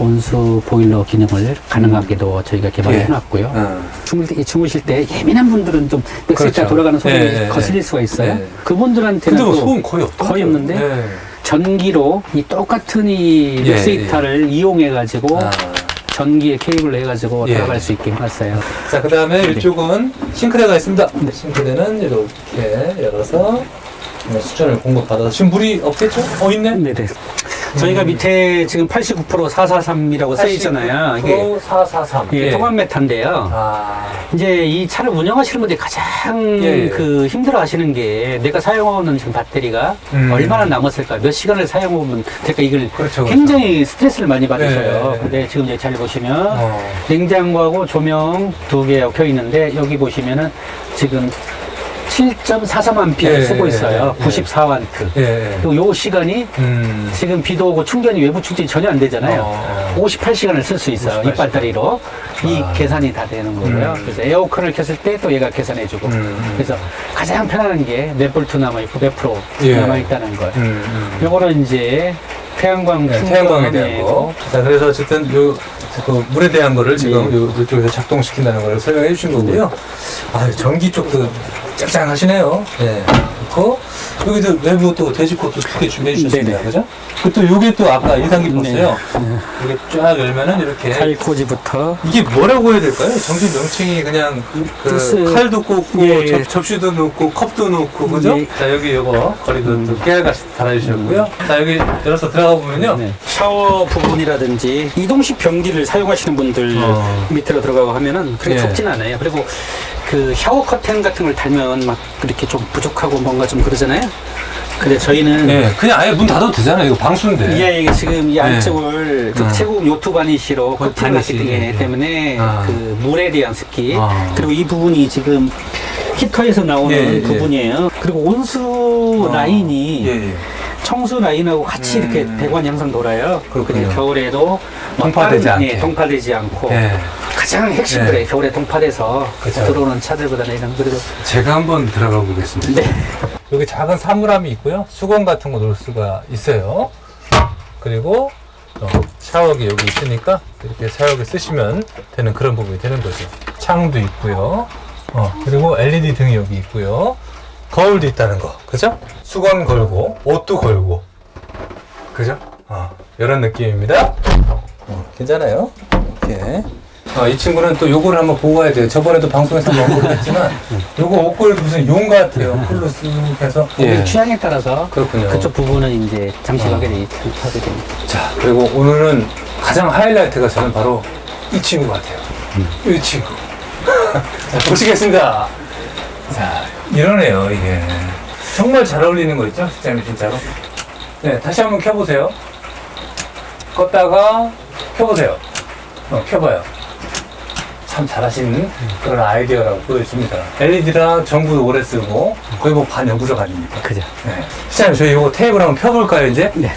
[SPEAKER 3] 온수 보일러 기능을 가능하게도 저희가 개발해
[SPEAKER 1] 예.
[SPEAKER 3] 놨고요.
[SPEAKER 1] 어.
[SPEAKER 3] 주무실 때, 주무실 때 예민한 분들은 좀 맥스 히터
[SPEAKER 1] 그렇죠.
[SPEAKER 3] 돌아가는 소리가
[SPEAKER 1] 예, 예,
[SPEAKER 3] 거슬릴 수가 있어요.
[SPEAKER 1] 예.
[SPEAKER 3] 그분들한테는
[SPEAKER 1] 근데 뭐
[SPEAKER 3] 또
[SPEAKER 1] 소음 거의 없다.
[SPEAKER 3] 거의 없는데
[SPEAKER 1] 예.
[SPEAKER 3] 전기로 이 똑같은 이
[SPEAKER 1] 예,
[SPEAKER 3] 맥스
[SPEAKER 1] 예.
[SPEAKER 3] 히터를 이용해 가지고
[SPEAKER 1] 아.
[SPEAKER 3] 전기에 케이블을 해 가지고
[SPEAKER 1] 예.
[SPEAKER 3] 돌아갈 수 있게 해놨어요.
[SPEAKER 1] 자, 그 다음에
[SPEAKER 3] 네.
[SPEAKER 1] 이쪽은 싱크대가 있습니다. 싱크대는 이렇게 열어서 수전을 공급받아서 지금 물이 없겠죠? 어, 있네?
[SPEAKER 3] 네네. 저희가 밑에 지금 팔십구 퍼센트 사사삼이라고 써 있잖아요. 이게
[SPEAKER 1] 사사삼.
[SPEAKER 3] 예,
[SPEAKER 1] 예.
[SPEAKER 3] 통합 메타인데요.
[SPEAKER 1] 아.
[SPEAKER 3] 이제 이 차를 운영하시는 분들이 가장
[SPEAKER 1] 예, 예.
[SPEAKER 3] 그 힘들어 하시는 게 내가 사용하는 지금 배터리가
[SPEAKER 1] 음.
[SPEAKER 3] 얼마나 남았을까, 몇 시간을 사용하면 될까, 이걸
[SPEAKER 1] 그렇죠, 그렇죠.
[SPEAKER 3] 굉장히 스트레스를 많이 받으셔요.
[SPEAKER 1] 예, 예.
[SPEAKER 3] 근데 지금 이제 잘 보시면
[SPEAKER 1] 어.
[SPEAKER 3] 냉장고하고 조명 두 개 켜 있는데 여기 보시면은 지금 칠 점 사삼 암페어
[SPEAKER 1] 예,
[SPEAKER 3] 쓰고 있어요.
[SPEAKER 1] 예, 예.
[SPEAKER 3] 구십사 와트.
[SPEAKER 1] 예. 예.
[SPEAKER 3] 그리고 요 시간이
[SPEAKER 1] 음.
[SPEAKER 3] 지금 비도 오고 충전이 외부 충전이 전혀 안 되잖아요.
[SPEAKER 1] 어.
[SPEAKER 3] 오십팔 시간을 쓸 수 있어요.
[SPEAKER 1] 오십팔
[SPEAKER 3] 이 배터리로. 이
[SPEAKER 1] 아.
[SPEAKER 3] 계산이 다 되는 거고요.
[SPEAKER 1] 음.
[SPEAKER 3] 그래서 에어컨을 켰을 때 또 얘가 계산해주고.
[SPEAKER 1] 음.
[SPEAKER 3] 그래서 가장 편안한 게 몇 볼트 남아있고 몇 프로
[SPEAKER 1] 예.
[SPEAKER 3] 남아있다는 걸.
[SPEAKER 1] 음. 음.
[SPEAKER 3] 요거는 이제 태양광
[SPEAKER 1] 네,
[SPEAKER 3] 충전,
[SPEAKER 1] 태양광에 대한 거. 자, 그래서 어쨌든 요, 그 물에 대한 거를 지금
[SPEAKER 3] 네.
[SPEAKER 1] 요, 이쪽에서 작동시킨다는 걸 설명해 주신 거고요. 아, 전기 쪽도 짱짱하시네요. 예. 그리고 여기도 외부 또 돼지코트 두 개 준비해 주셨습니다.
[SPEAKER 3] 네네.
[SPEAKER 1] 그죠? 그또 요게 또 아까 이상 깊었어요.
[SPEAKER 3] 네.
[SPEAKER 1] 이게 쫙 열면은 이렇게.
[SPEAKER 3] 칼코지부터
[SPEAKER 1] 이게 뭐라고 해야 될까요? 정식 명칭이 그냥 그
[SPEAKER 3] 뜻은-
[SPEAKER 1] 칼도 꽂고
[SPEAKER 3] 예, 예.
[SPEAKER 1] 접, 접시도 놓고 컵도 놓고 그죠?
[SPEAKER 3] 예.
[SPEAKER 1] 자 여기 요거 거리도 또 깨알같이 달아주셨고요. 자 여기 열어서 들어가 보면요.
[SPEAKER 3] 네. 샤워 부분이라든지 이동식 변기를 사용하시는 분들
[SPEAKER 1] 어.
[SPEAKER 3] 밑으로 들어가고 하면은 그렇게
[SPEAKER 1] 예.
[SPEAKER 3] 좁진 않아요. 그리고 그 샤워 커튼 같은 걸 달면 막 이렇게 좀 부족하고 뭔가 좀 그러잖아요. 근데 저희는
[SPEAKER 1] 예, 그냥 아예 문 닫아도 되잖아요. 이거 방수인데.
[SPEAKER 3] 예, 이게 지금 이 안쪽을 그
[SPEAKER 1] 음.
[SPEAKER 3] 최고 요트 바니쉬로
[SPEAKER 1] 그
[SPEAKER 3] 코팅을 했기
[SPEAKER 1] 바니쉬.
[SPEAKER 3] 때문에, 때문에
[SPEAKER 1] 아.
[SPEAKER 3] 그 물에 대한 습기
[SPEAKER 1] 아.
[SPEAKER 3] 그리고 이 부분이 지금 히터에서 나오는
[SPEAKER 1] 예, 예.
[SPEAKER 3] 부분이에요. 그리고 온수
[SPEAKER 1] 어.
[SPEAKER 3] 라인이
[SPEAKER 1] 예, 예.
[SPEAKER 3] 청수 라인하고 같이
[SPEAKER 1] 음.
[SPEAKER 3] 이렇게 배관이 항상 돌아요.
[SPEAKER 1] 그렇군요.
[SPEAKER 3] 그냥 겨울에도 뭐
[SPEAKER 1] 동파되지
[SPEAKER 3] 다른-
[SPEAKER 1] 않게.
[SPEAKER 3] 예, 동파되지 않고
[SPEAKER 1] 예.
[SPEAKER 3] 가장 핵심
[SPEAKER 1] 예.
[SPEAKER 3] 그래 겨울에 동파돼서
[SPEAKER 1] 그쵸.
[SPEAKER 3] 들어오는 차들보다는 이런 그래도
[SPEAKER 1] 제가 한번 들어가 보겠습니다.
[SPEAKER 3] 네.
[SPEAKER 1] 여기 작은 사물함이 있고요. 수건 같은 거 놓을 수가 있어요. 그리고 어, 샤워기 여기 있으니까 이렇게 샤워기 쓰시면 되는 그런 부분이 되는 거죠. 창도 있고요. 어, 그리고 엘이디 등이 여기 있고요. 거울도 있다는 거. 그죠? 수건 걸고 옷도 걸고. 그죠? 어, 이런 느낌입니다. 어, 괜찮아요. 이렇게. 어, 이 친구는 또 요거를 한번 보고 가야 돼요. 저번에도 방송에서 한번 보겠지만 요거 옷걸이도 무슨 용 같아요. 풀로 쓱 해서.
[SPEAKER 3] 고객 취향에 따라서
[SPEAKER 1] 그렇군요.
[SPEAKER 3] 그쪽 부분은 이제 장식하게
[SPEAKER 1] 어.
[SPEAKER 3] 돼 하게 됩니다.
[SPEAKER 1] 자, 그리고 오늘은 가장 하이라이트가 저는 바로 이 친구 같아요. 이 친구. 자, 보시겠습니다. 자, 이러네요, 이게. 정말 잘 어울리는 거 있죠? 실장님, 진짜로. 네, 다시 한번 켜보세요. 껐다가 켜보세요. 어, 켜봐요. 참 잘하시는 그런 아이디어라고 보여집니다. 엘이디랑 전구도 오래 쓰고 거의 뭐 반영구적 아닙니까?
[SPEAKER 3] 그죠?
[SPEAKER 1] 네. 실장님, 저희 이거 테이블 한번 펴볼까요, 이제?
[SPEAKER 3] 네.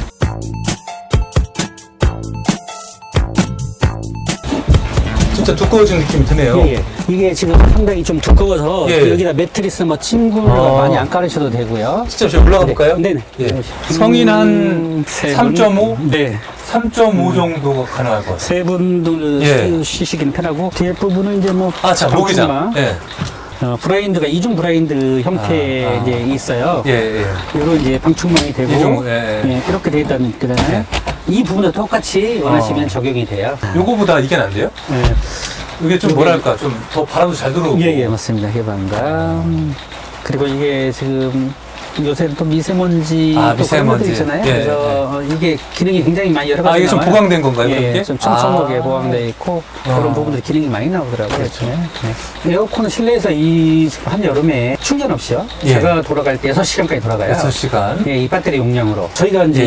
[SPEAKER 1] 진짜 두꺼워진 느낌이 드네요.
[SPEAKER 3] 예, 예. 이게 지금 상당히 좀 두꺼워서
[SPEAKER 1] 예.
[SPEAKER 3] 그 여기다 매트리스 뭐 침구를
[SPEAKER 1] 어.
[SPEAKER 3] 많이 안 깔으셔도 되고요.
[SPEAKER 1] 진짜 저희 올라가 볼까요?
[SPEAKER 3] 네네.
[SPEAKER 1] 예. 성인 한
[SPEAKER 3] 음, 세
[SPEAKER 1] 삼 점 오?
[SPEAKER 3] 분? 네.
[SPEAKER 1] 삼 점 오 정도가 가능할 것 같아요.
[SPEAKER 3] 세 분들
[SPEAKER 1] 예.
[SPEAKER 3] 쉬시긴 편하고 뒤에 부분은 이제 뭐
[SPEAKER 1] 아, 자, 모기장.
[SPEAKER 3] 방충망,
[SPEAKER 1] 예.
[SPEAKER 3] 어, 브라인드가 이중 브라인드 형태
[SPEAKER 1] 아, 아.
[SPEAKER 3] 이제 있어요.
[SPEAKER 1] 예, 예.
[SPEAKER 3] 이런 이제 방충망이 되고
[SPEAKER 1] 이중, 예, 예.
[SPEAKER 3] 예, 이렇게 돼 있다는 거잖아요. 이 부분도 똑같이 원하시면
[SPEAKER 1] 어.
[SPEAKER 3] 적용이 돼요.
[SPEAKER 1] 요거보다 이게 난데요?
[SPEAKER 3] 예.
[SPEAKER 1] 이게 좀
[SPEAKER 3] 요게-
[SPEAKER 1] 뭐랄까, 좀 더 바람도 잘 들어오고.
[SPEAKER 3] 예, 예, 맞습니다. 해방감. 그리고 이게 지금 요새는 또 미세먼지
[SPEAKER 1] 아,
[SPEAKER 3] 또
[SPEAKER 1] 미세먼지.
[SPEAKER 3] 그런 것들 있잖아요.
[SPEAKER 1] 예,
[SPEAKER 3] 그래서
[SPEAKER 1] 예.
[SPEAKER 3] 어, 이게 기능이 굉장히 많이 여러 가지
[SPEAKER 1] 아, 이게 좀
[SPEAKER 3] 나와요.
[SPEAKER 1] 보강된 건가요,
[SPEAKER 3] 예,
[SPEAKER 1] 그렇게?
[SPEAKER 3] 예, 좀 촘촘하게
[SPEAKER 1] 아.
[SPEAKER 3] 보강되어 있고
[SPEAKER 1] 어.
[SPEAKER 3] 그런 부분들 기능이 많이 나오더라고요.
[SPEAKER 1] 그렇죠.
[SPEAKER 3] 네. 에어컨은 실내에서 이 한여름에 충전 없이요.
[SPEAKER 1] 예.
[SPEAKER 3] 제가 돌아갈 때 여섯 시간까지 돌아가요.
[SPEAKER 1] 여섯 시간.
[SPEAKER 3] 예, 이 배터리 용량으로. 저희가 이제
[SPEAKER 1] 예.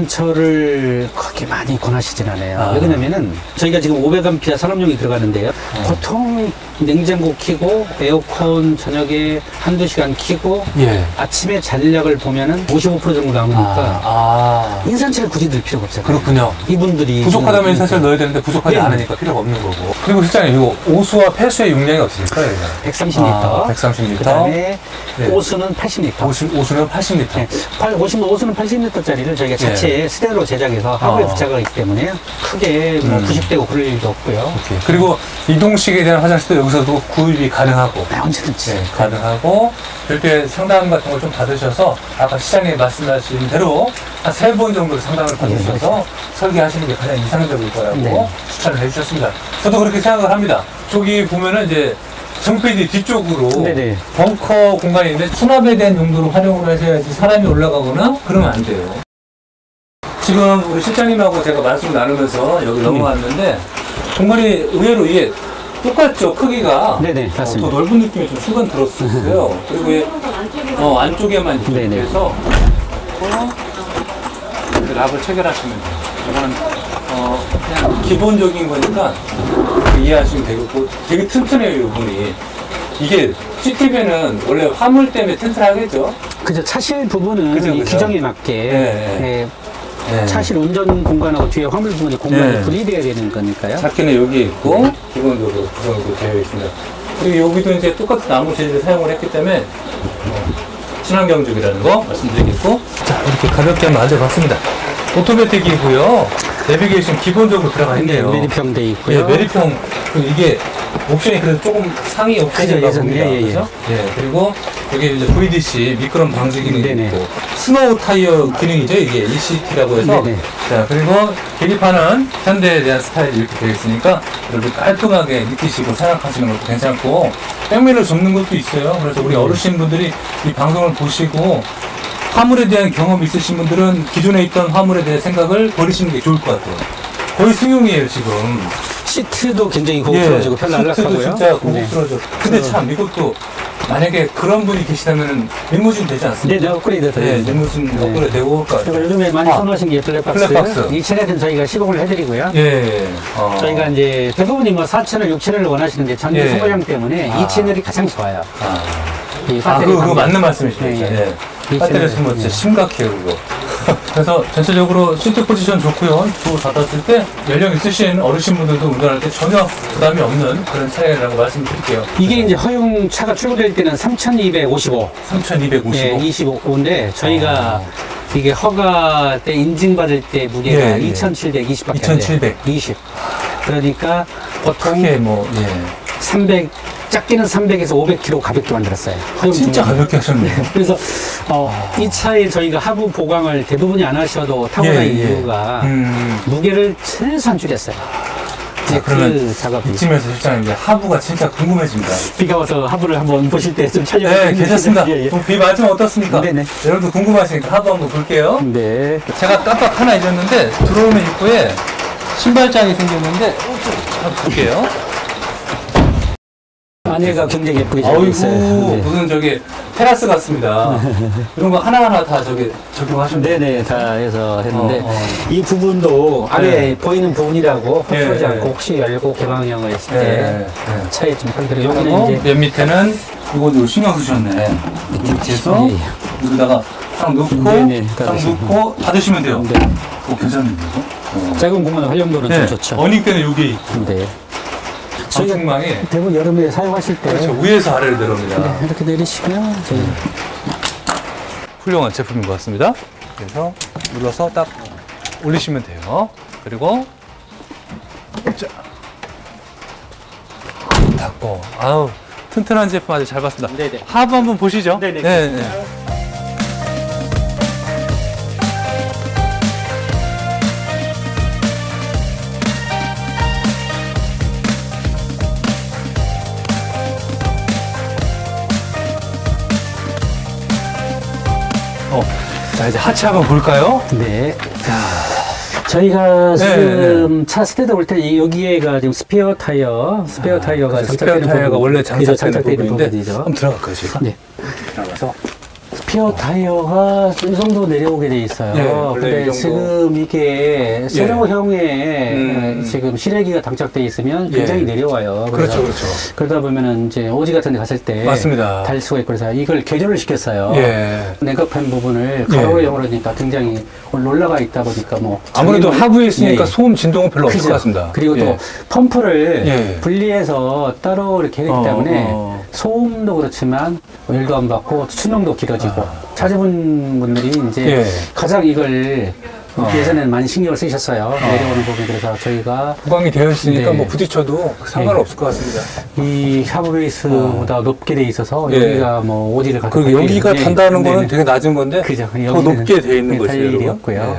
[SPEAKER 3] 인산철을 그렇게 많이 권하시진 않아요.
[SPEAKER 1] 아.
[SPEAKER 3] 왜 그러냐면은 저희가 지금 오백 암페어 산업용이 들어가는데요.
[SPEAKER 1] 어.
[SPEAKER 3] 보통 냉장고 켜고 에어컨 저녁에 한두 시간 켜고
[SPEAKER 1] 예.
[SPEAKER 3] 아침에 잔력을 보면은 오십오 퍼센트 정도 남으니까
[SPEAKER 1] 아, 아.
[SPEAKER 3] 인산철을 굳이 넣을 필요가 없잖아요.
[SPEAKER 1] 그렇군요.
[SPEAKER 3] 이분들이
[SPEAKER 1] 부족하다면
[SPEAKER 3] 좀-
[SPEAKER 1] 인산철 넣어야 되는데 부족하지
[SPEAKER 3] 예.
[SPEAKER 1] 않으니까 필요가 없는 거고. 그리고 실장님, 이거 오수와 폐수의 용량이 어떻게 될까요? 이거?
[SPEAKER 3] 백삼십 리터.
[SPEAKER 1] 아, 백삼십 리터.
[SPEAKER 3] 그 다음에
[SPEAKER 1] 네.
[SPEAKER 3] 오수는 팔십 리터.
[SPEAKER 1] 오수, 오수는 팔십 리터.
[SPEAKER 3] 네, 팔, 오십, 오수는 팔십 리터짜리를 저희가 자체 스테레오로 제작해서 하부에
[SPEAKER 1] 어.
[SPEAKER 3] 부착하고 있기 때문에 크게 뭐
[SPEAKER 1] 음.
[SPEAKER 3] 부식되고 그럴 일도 없고요.
[SPEAKER 1] 오케이. 그리고 이동식에 대한 화장실도 여기서도 구입이 가능하고.
[SPEAKER 3] 네, 언제든지.
[SPEAKER 1] 네, 가능하고 별도의 상담 같은 걸 좀 받으셔서 아까 시장님이 말씀하신 대로 한 세 번 정도 상담을 받으셔서 설계하시는 게 가장 이상적일 거라고
[SPEAKER 3] 네.
[SPEAKER 1] 추천을 해주셨습니다. 저도 그렇게 생각을 합니다. 저기 보면은 이제 정피디 뒤쪽으로
[SPEAKER 3] 네네.
[SPEAKER 1] 벙커 공간이 있는데 수납에 대한 용도로 활용을 하셔야지 사람이 올라가거나 그러면 안 돼요. 지금 우리 실장님하고 제가 말씀 나누면서 여기 넘어왔는데 공간이 의외로 이게 똑같죠, 크기가.
[SPEAKER 3] 네네, 맞습니다.
[SPEAKER 1] 어, 더 넓은 느낌이 좀 순간 들었어요. 그리고 이, 어, 안쪽에만 이렇게
[SPEAKER 3] 네네.
[SPEAKER 1] 해서 그 랍을 체결하시면 돼요. 이거는 어, 그냥 기본적인 거니까 이해하시면 되고 되게 튼튼해요, 이 부분이. 이게 씨티비는 원래 화물 때문에 튼튼하겠죠?
[SPEAKER 3] 그죠. 차실 부분은
[SPEAKER 1] 그죠,
[SPEAKER 3] 이
[SPEAKER 1] 그죠.
[SPEAKER 3] 규정에 맞게
[SPEAKER 1] 네.
[SPEAKER 3] 예,
[SPEAKER 1] 네.
[SPEAKER 3] 차실 운전 공간하고 뒤에 화물 부분이 공간이
[SPEAKER 1] 네.
[SPEAKER 3] 분리되어야 되는 거니까요.
[SPEAKER 1] 작게는 여기 있고 기본적으로 구성으로 되어 있습니다. 그리고 여기도 이제 똑같은 나무 재질을 사용을 했기 때문에 어, 친환경적이라는 거 말씀드리겠고, 자 이렇게 가볍게 한번 앉아봤습니다. 오토매틱이고요. 내비게이션 기본적으로 들어가 있네요.
[SPEAKER 3] 메리평 돼 있고요.
[SPEAKER 1] 예, 메리평. 그리고 이게 옵션이 그래도 조금 상위 옵션인가
[SPEAKER 3] 그죠,
[SPEAKER 1] 봅니다.
[SPEAKER 3] 예, 예,
[SPEAKER 1] 그죠? 예, 그리고 여기 이제 브이디씨 미끄럼 방지 기능이
[SPEAKER 3] 네네.
[SPEAKER 1] 있고, 스노우 타이어 기능이죠. 이게 이씨티라고 해서.
[SPEAKER 3] 네네.
[SPEAKER 1] 자, 그리고 계기판은 현대에 대한 스타일이 이렇게 되어 있으니까 여러분 깔끔하게 느끼시고 생각하시는 것도 괜찮고, 백미러 접는 것도 있어요. 그래서 우리 어르신분들이 이 방송을 보시고 화물에 대한 경험이 있으신 분들은 기존에 있던 화물에 대한 생각을 버리시는 게 좋을 것 같아요. 거의 승용이에요, 지금.
[SPEAKER 3] 시트도 굉장히 고급스러워지고 별로
[SPEAKER 1] 예, 시트도
[SPEAKER 3] 안락하고요.
[SPEAKER 1] 진짜 고급스러워져. 근데 참 이것도 만약에 그런 분이 계시다면 리무진 되지 않습니까?
[SPEAKER 3] 네, 네, 업그레이드
[SPEAKER 1] 네,
[SPEAKER 3] 되죠.
[SPEAKER 1] 리무진
[SPEAKER 3] 네.
[SPEAKER 1] 업그레이드 되고 올 것 같아요.
[SPEAKER 3] 그리고 요즘에 많이
[SPEAKER 1] 아,
[SPEAKER 3] 선호하신 게 블랙박스.
[SPEAKER 1] 블랙박스.
[SPEAKER 3] 이 차량은 저희가 시공을 해드리고요.
[SPEAKER 1] 예. 어.
[SPEAKER 3] 저희가 이제 대부분이 뭐 사 채널, 육 채널을 원하시는데 전기
[SPEAKER 1] 예.
[SPEAKER 3] 소모량 때문에
[SPEAKER 1] 아.
[SPEAKER 3] 이 채널이 가장 좋아요.
[SPEAKER 1] 아,
[SPEAKER 3] 이
[SPEAKER 1] 아
[SPEAKER 3] 배터리
[SPEAKER 1] 그거, 그거
[SPEAKER 3] 방법.
[SPEAKER 1] 맞는 말씀이시죠.
[SPEAKER 3] 네,
[SPEAKER 1] 예.
[SPEAKER 3] 예. 이
[SPEAKER 1] 배터리
[SPEAKER 3] 채널,
[SPEAKER 1] 쓰면 진짜
[SPEAKER 3] 예.
[SPEAKER 1] 심각해요, 그거. 그래서 전체적으로 시트 포지션 좋고요. 도 닫았을 때 연령 있으신 어르신분들도 운전할 때 전혀 부담이 없는 그런 차량이라고 말씀드릴게요.
[SPEAKER 3] 이게 이제 허용 차가 출고될 때는 삼천이백오십오.
[SPEAKER 1] 삼천이백오십오.
[SPEAKER 3] 예, 이십오인데 저희가
[SPEAKER 1] 아.
[SPEAKER 3] 이게 허가 때 인증받을 때 무게가
[SPEAKER 1] 예, 예.
[SPEAKER 3] 이천칠백이십밖에 안 돼요.
[SPEAKER 1] 이천칠백.
[SPEAKER 3] 이십. 그러니까 보통
[SPEAKER 1] 크게 뭐, 예.
[SPEAKER 3] 삼백, 작게는 삼백에서 오백 킬로그램 가볍게 만들었어요. 허용
[SPEAKER 1] 진짜
[SPEAKER 3] 중에.
[SPEAKER 1] 가볍게 하셨네요.
[SPEAKER 3] 그래서 어, 이 차에 저희가 하부 보강을 대부분이 안 하셔도 타고
[SPEAKER 1] 예,
[SPEAKER 3] 다니는
[SPEAKER 1] 예.
[SPEAKER 3] 이유가
[SPEAKER 1] 음.
[SPEAKER 3] 무게를 최소한 줄였어요. 이제
[SPEAKER 1] 자, 그러면
[SPEAKER 3] 그 작업이.
[SPEAKER 1] 이쯤에서 실장님 이제 하부가 진짜 궁금해집니다.
[SPEAKER 3] 비가 와서 하부를 한번 보실 때 좀 촬영.
[SPEAKER 1] 네, 괜찮습니다.
[SPEAKER 3] 예, 예.
[SPEAKER 1] 그럼 비 맞으면 어떻습니까?
[SPEAKER 3] 네네.
[SPEAKER 1] 여러분들 궁금하시니까 하부 한번 볼게요.
[SPEAKER 3] 네.
[SPEAKER 1] 제가 깜빡 하나 잊었는데 들어오는 입구에 신발장이 생겼는데 한번 볼게요.
[SPEAKER 3] 안에가 굉장히 예쁘게 잘
[SPEAKER 1] 아이고,
[SPEAKER 3] 있어요. 네.
[SPEAKER 1] 무슨 저기 테라스 같습니다. 이런 거 하나하나 다 저기 적용하시면 돼요.
[SPEAKER 3] 네네, 다 해서 했는데,
[SPEAKER 1] 어, 어.
[SPEAKER 3] 이 부분도 아래
[SPEAKER 1] 네.
[SPEAKER 3] 보이는 부분이라고
[SPEAKER 1] 네,
[SPEAKER 3] 흐트러지
[SPEAKER 1] 네.
[SPEAKER 3] 않고 혹시 열고 개방형을 했을 때
[SPEAKER 1] 네, 네.
[SPEAKER 3] 차이 좀 편들어.
[SPEAKER 1] 그리고
[SPEAKER 3] 여기는 이제
[SPEAKER 1] 맨 밑에는 이거 신경 쓰셨네. 이렇게 해서
[SPEAKER 3] 예, 예.
[SPEAKER 1] 여기다가 딱 넣고
[SPEAKER 3] 네, 네,
[SPEAKER 1] 딱
[SPEAKER 3] 닫으시면.
[SPEAKER 1] 넣고 닫으시면 돼요.
[SPEAKER 3] 네.
[SPEAKER 1] 어, 괜찮은데 이거? 어.
[SPEAKER 3] 작은 공간 활용도는
[SPEAKER 1] 네.
[SPEAKER 3] 좀 좋죠.
[SPEAKER 1] 어닝 때는 여기 있고
[SPEAKER 3] 네. 저희가
[SPEAKER 1] 방충망이
[SPEAKER 3] 대부분 여름에 사용하실 때
[SPEAKER 1] 그렇죠. 위에서 아래로 내려옵니다.
[SPEAKER 3] 네, 이렇게 내리시면 저희
[SPEAKER 1] 훌륭한 제품인 것 같습니다. 그래서 눌러서 딱 올리시면 돼요. 그리고 자 닫고 아우 튼튼한 제품 아주 잘 봤습니다.
[SPEAKER 3] 네네.
[SPEAKER 1] 하부 한번 보시죠.
[SPEAKER 3] 네네.
[SPEAKER 1] 네, 네. 어, 자 이제 하체 한번 볼까요?
[SPEAKER 3] 네. 저희가
[SPEAKER 1] 네,
[SPEAKER 3] 지금 차 스테드 올 때 여기에가 지금 스페어 타이어, 스페어 타이어가
[SPEAKER 1] 그래서 스페어
[SPEAKER 3] 장착되는
[SPEAKER 1] 타이어가
[SPEAKER 3] 부분,
[SPEAKER 1] 원래
[SPEAKER 3] 그죠,
[SPEAKER 1] 장착되는
[SPEAKER 3] 장착되는
[SPEAKER 1] 부분인데
[SPEAKER 3] 부분이죠.
[SPEAKER 1] 한번 들어갈까요 지금?
[SPEAKER 3] 네.
[SPEAKER 1] 들어가서
[SPEAKER 3] 스페어 타이어가 이 정도 내려오게 돼 있어요.
[SPEAKER 1] 네, 원래
[SPEAKER 3] 근데
[SPEAKER 1] 이 정도.
[SPEAKER 3] 지금 이게 세로형에
[SPEAKER 1] 음.
[SPEAKER 3] 지금 실외기가 장착돼 있으면 굉장히
[SPEAKER 1] 예.
[SPEAKER 3] 내려와요.
[SPEAKER 1] 그렇죠,
[SPEAKER 3] 그래서
[SPEAKER 1] 그렇죠.
[SPEAKER 3] 그러다 보면은 이제 오지 같은 데 갔을 때
[SPEAKER 1] 맞습니다.
[SPEAKER 3] 달 수가 있고 그래서 이걸 개조를 시켰어요.
[SPEAKER 1] 예.
[SPEAKER 3] 냉각팬 부분을
[SPEAKER 1] 예.
[SPEAKER 3] 가로형으로 하니까 굉장히 올라가 있다 보니까 뭐
[SPEAKER 1] 아무래도
[SPEAKER 3] 장애물-
[SPEAKER 1] 하부에 있으니까
[SPEAKER 3] 예.
[SPEAKER 1] 소음 진동은 별로 없을
[SPEAKER 3] 그죠.
[SPEAKER 1] 것 같습니다.
[SPEAKER 3] 그리고 또
[SPEAKER 1] 예.
[SPEAKER 3] 펌프를
[SPEAKER 1] 예.
[SPEAKER 3] 분리해서 따로 이렇게 했기
[SPEAKER 1] 어,
[SPEAKER 3] 때문에
[SPEAKER 1] 어.
[SPEAKER 3] 소음도 그렇지만 열도 안 받고 수명도 길어지고 찾아본 분들이 이제
[SPEAKER 1] 예.
[SPEAKER 3] 가장 이걸
[SPEAKER 1] 어.
[SPEAKER 3] 예전에는 많이 신경을 쓰셨어요. 내려오는 부분. 그래서 저희가
[SPEAKER 1] 보강이 되어 있으니까
[SPEAKER 3] 네.
[SPEAKER 1] 뭐 부딪혀도 상관없을 것 같습니다.
[SPEAKER 3] 이 하부 베이스보다 높게 돼 있어서
[SPEAKER 1] 예.
[SPEAKER 3] 여기가 뭐 오지를 갖다
[SPEAKER 1] 그리고 여기가
[SPEAKER 3] 예.
[SPEAKER 1] 단다는 거는
[SPEAKER 3] 네네.
[SPEAKER 1] 되게 낮은 건데
[SPEAKER 3] 그죠.
[SPEAKER 1] 더
[SPEAKER 3] 여기는
[SPEAKER 1] 높게 되어 있는
[SPEAKER 3] 네,
[SPEAKER 1] 거죠.
[SPEAKER 3] 달 일이
[SPEAKER 1] 여러분.
[SPEAKER 3] 없고요.
[SPEAKER 1] 예.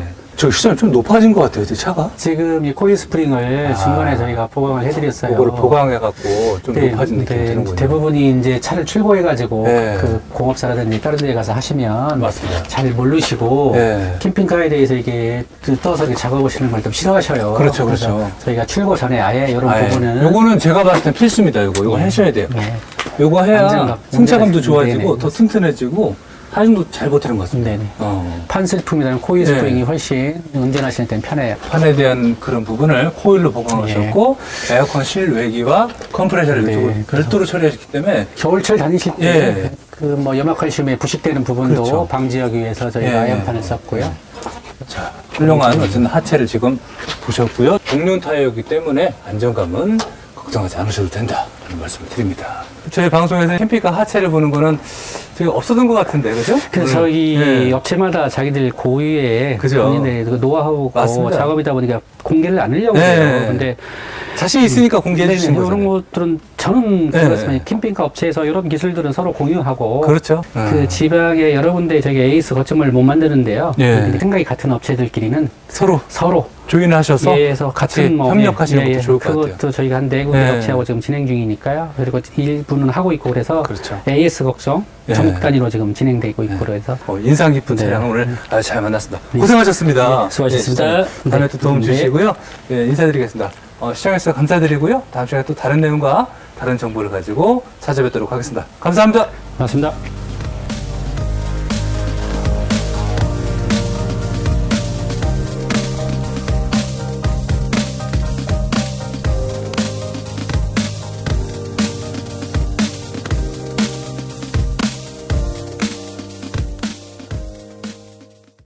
[SPEAKER 1] 저 시장이 좀 높아진 것 같아요, 제 차가.
[SPEAKER 3] 지금 이 코일 스프링을
[SPEAKER 1] 아.
[SPEAKER 3] 중간에 저희가 보강을 해드렸어요.
[SPEAKER 1] 그거를 보강해갖고 좀
[SPEAKER 3] 네,
[SPEAKER 1] 높아진 느낌이
[SPEAKER 3] 네,
[SPEAKER 1] 드는군요.
[SPEAKER 3] 대부분이 이제 차를 출고해가지고
[SPEAKER 1] 네.
[SPEAKER 3] 그 공업사라든지 다른 데 가서 하시면
[SPEAKER 1] 맞습니다.
[SPEAKER 3] 잘 모르시고
[SPEAKER 1] 네.
[SPEAKER 3] 캠핑카에 대해서 이게 떠서 이렇게 작업하시는 걸 좀 싫어하셔요.
[SPEAKER 1] 그렇죠,
[SPEAKER 3] 그래서
[SPEAKER 1] 그렇죠.
[SPEAKER 3] 저희가 출고 전에 아예 이런
[SPEAKER 1] 아예.
[SPEAKER 3] 부분은
[SPEAKER 1] 요거는 제가 봤을 땐 필수입니다. 요거 이거 하셔야 돼요.
[SPEAKER 3] 네.
[SPEAKER 1] 요거 해야
[SPEAKER 3] 안정감,
[SPEAKER 1] 승차감도
[SPEAKER 3] 안정감.
[SPEAKER 1] 좋아지고
[SPEAKER 3] 네네.
[SPEAKER 1] 더 튼튼해지고 사진도 잘 버티는 것 같습니다.
[SPEAKER 3] 네네.
[SPEAKER 1] 어.
[SPEAKER 3] 판슬품이라는 코일
[SPEAKER 1] 네.
[SPEAKER 3] 스프링이 훨씬 운전하시는 데는 편해요.
[SPEAKER 1] 판에 대한 그런 부분을 코일로 보강하셨고 에어컨 실외기와 컴프레셔를
[SPEAKER 3] 네,
[SPEAKER 1] 이쪽으로 별도로 처리하셨기 때문에
[SPEAKER 3] 겨울철 다니실 때
[SPEAKER 1] 예.
[SPEAKER 3] 그 뭐 염화칼슘에 부식되는 부분도
[SPEAKER 1] 그렇죠.
[SPEAKER 3] 방지하기 위해서 저희가
[SPEAKER 1] 예.
[SPEAKER 3] 아연판을 썼고요.
[SPEAKER 1] 자, 훌륭한 어떤 하체를 지금 보셨고요. 동륜 타이어이기 때문에 안정감은 걱정하지 않으셔도 된다. 이런 말씀을 드립니다. 저희 방송에서 캠핑카 하체를 보는 거는 되게 없었던 것 같은데, 그죠?
[SPEAKER 3] 그래서
[SPEAKER 1] 음.
[SPEAKER 3] 저희
[SPEAKER 1] 예.
[SPEAKER 3] 업체마다 자기들 고유의
[SPEAKER 1] 그죠.
[SPEAKER 3] 본인의 그 노하우고
[SPEAKER 1] 맞습니다.
[SPEAKER 3] 작업이다 보니까 공개를 안 하려고
[SPEAKER 1] 네.
[SPEAKER 3] 해요. 근데
[SPEAKER 1] 자신 있으니까 공개해 주신 거죠.
[SPEAKER 3] 이런 것들은 저는
[SPEAKER 1] 네.
[SPEAKER 3] 그렇지만 캠핑카 업체에서 이런 기술들은 서로 공유하고
[SPEAKER 1] 그렇죠.
[SPEAKER 3] 그 지방에 여러 군데 저기 에이스 거점을 못 만드는데요.
[SPEAKER 1] 예.
[SPEAKER 3] 생각이 같은 업체들끼리는
[SPEAKER 1] 서로
[SPEAKER 3] 서로
[SPEAKER 1] 조인하셔서
[SPEAKER 3] 예에서
[SPEAKER 1] 같이
[SPEAKER 3] 같은 뭐,
[SPEAKER 1] 협력하시는
[SPEAKER 3] 예, 예,
[SPEAKER 1] 것도 좋을 것
[SPEAKER 3] 그것도
[SPEAKER 1] 같아요.
[SPEAKER 3] 저희가 한 네 군데
[SPEAKER 1] 예.
[SPEAKER 3] 업체하고 지금 진행 중이니까요. 그리고 일부는 하고 있고 그래서
[SPEAKER 1] 그렇죠.
[SPEAKER 3] 에이에스 걱정
[SPEAKER 1] 예.
[SPEAKER 3] 전국 단위로 지금 진행되고 있고 그래서
[SPEAKER 1] 어, 인상 깊은
[SPEAKER 3] 네.
[SPEAKER 1] 차량을 오늘 아주 잘 만났습니다. 고생하셨습니다.
[SPEAKER 3] 네, 수고하셨습니다.
[SPEAKER 1] 네, 시장님. 다음에 또 도움
[SPEAKER 3] 네.
[SPEAKER 1] 주시고요. 네, 인사드리겠습니다. 어, 시청해주셔서 감사드리고요. 다음 시간에 또 다른 내용과 다른 정보를 가지고 찾아뵙도록 하겠습니다. 감사합니다.
[SPEAKER 3] 고맙습니다.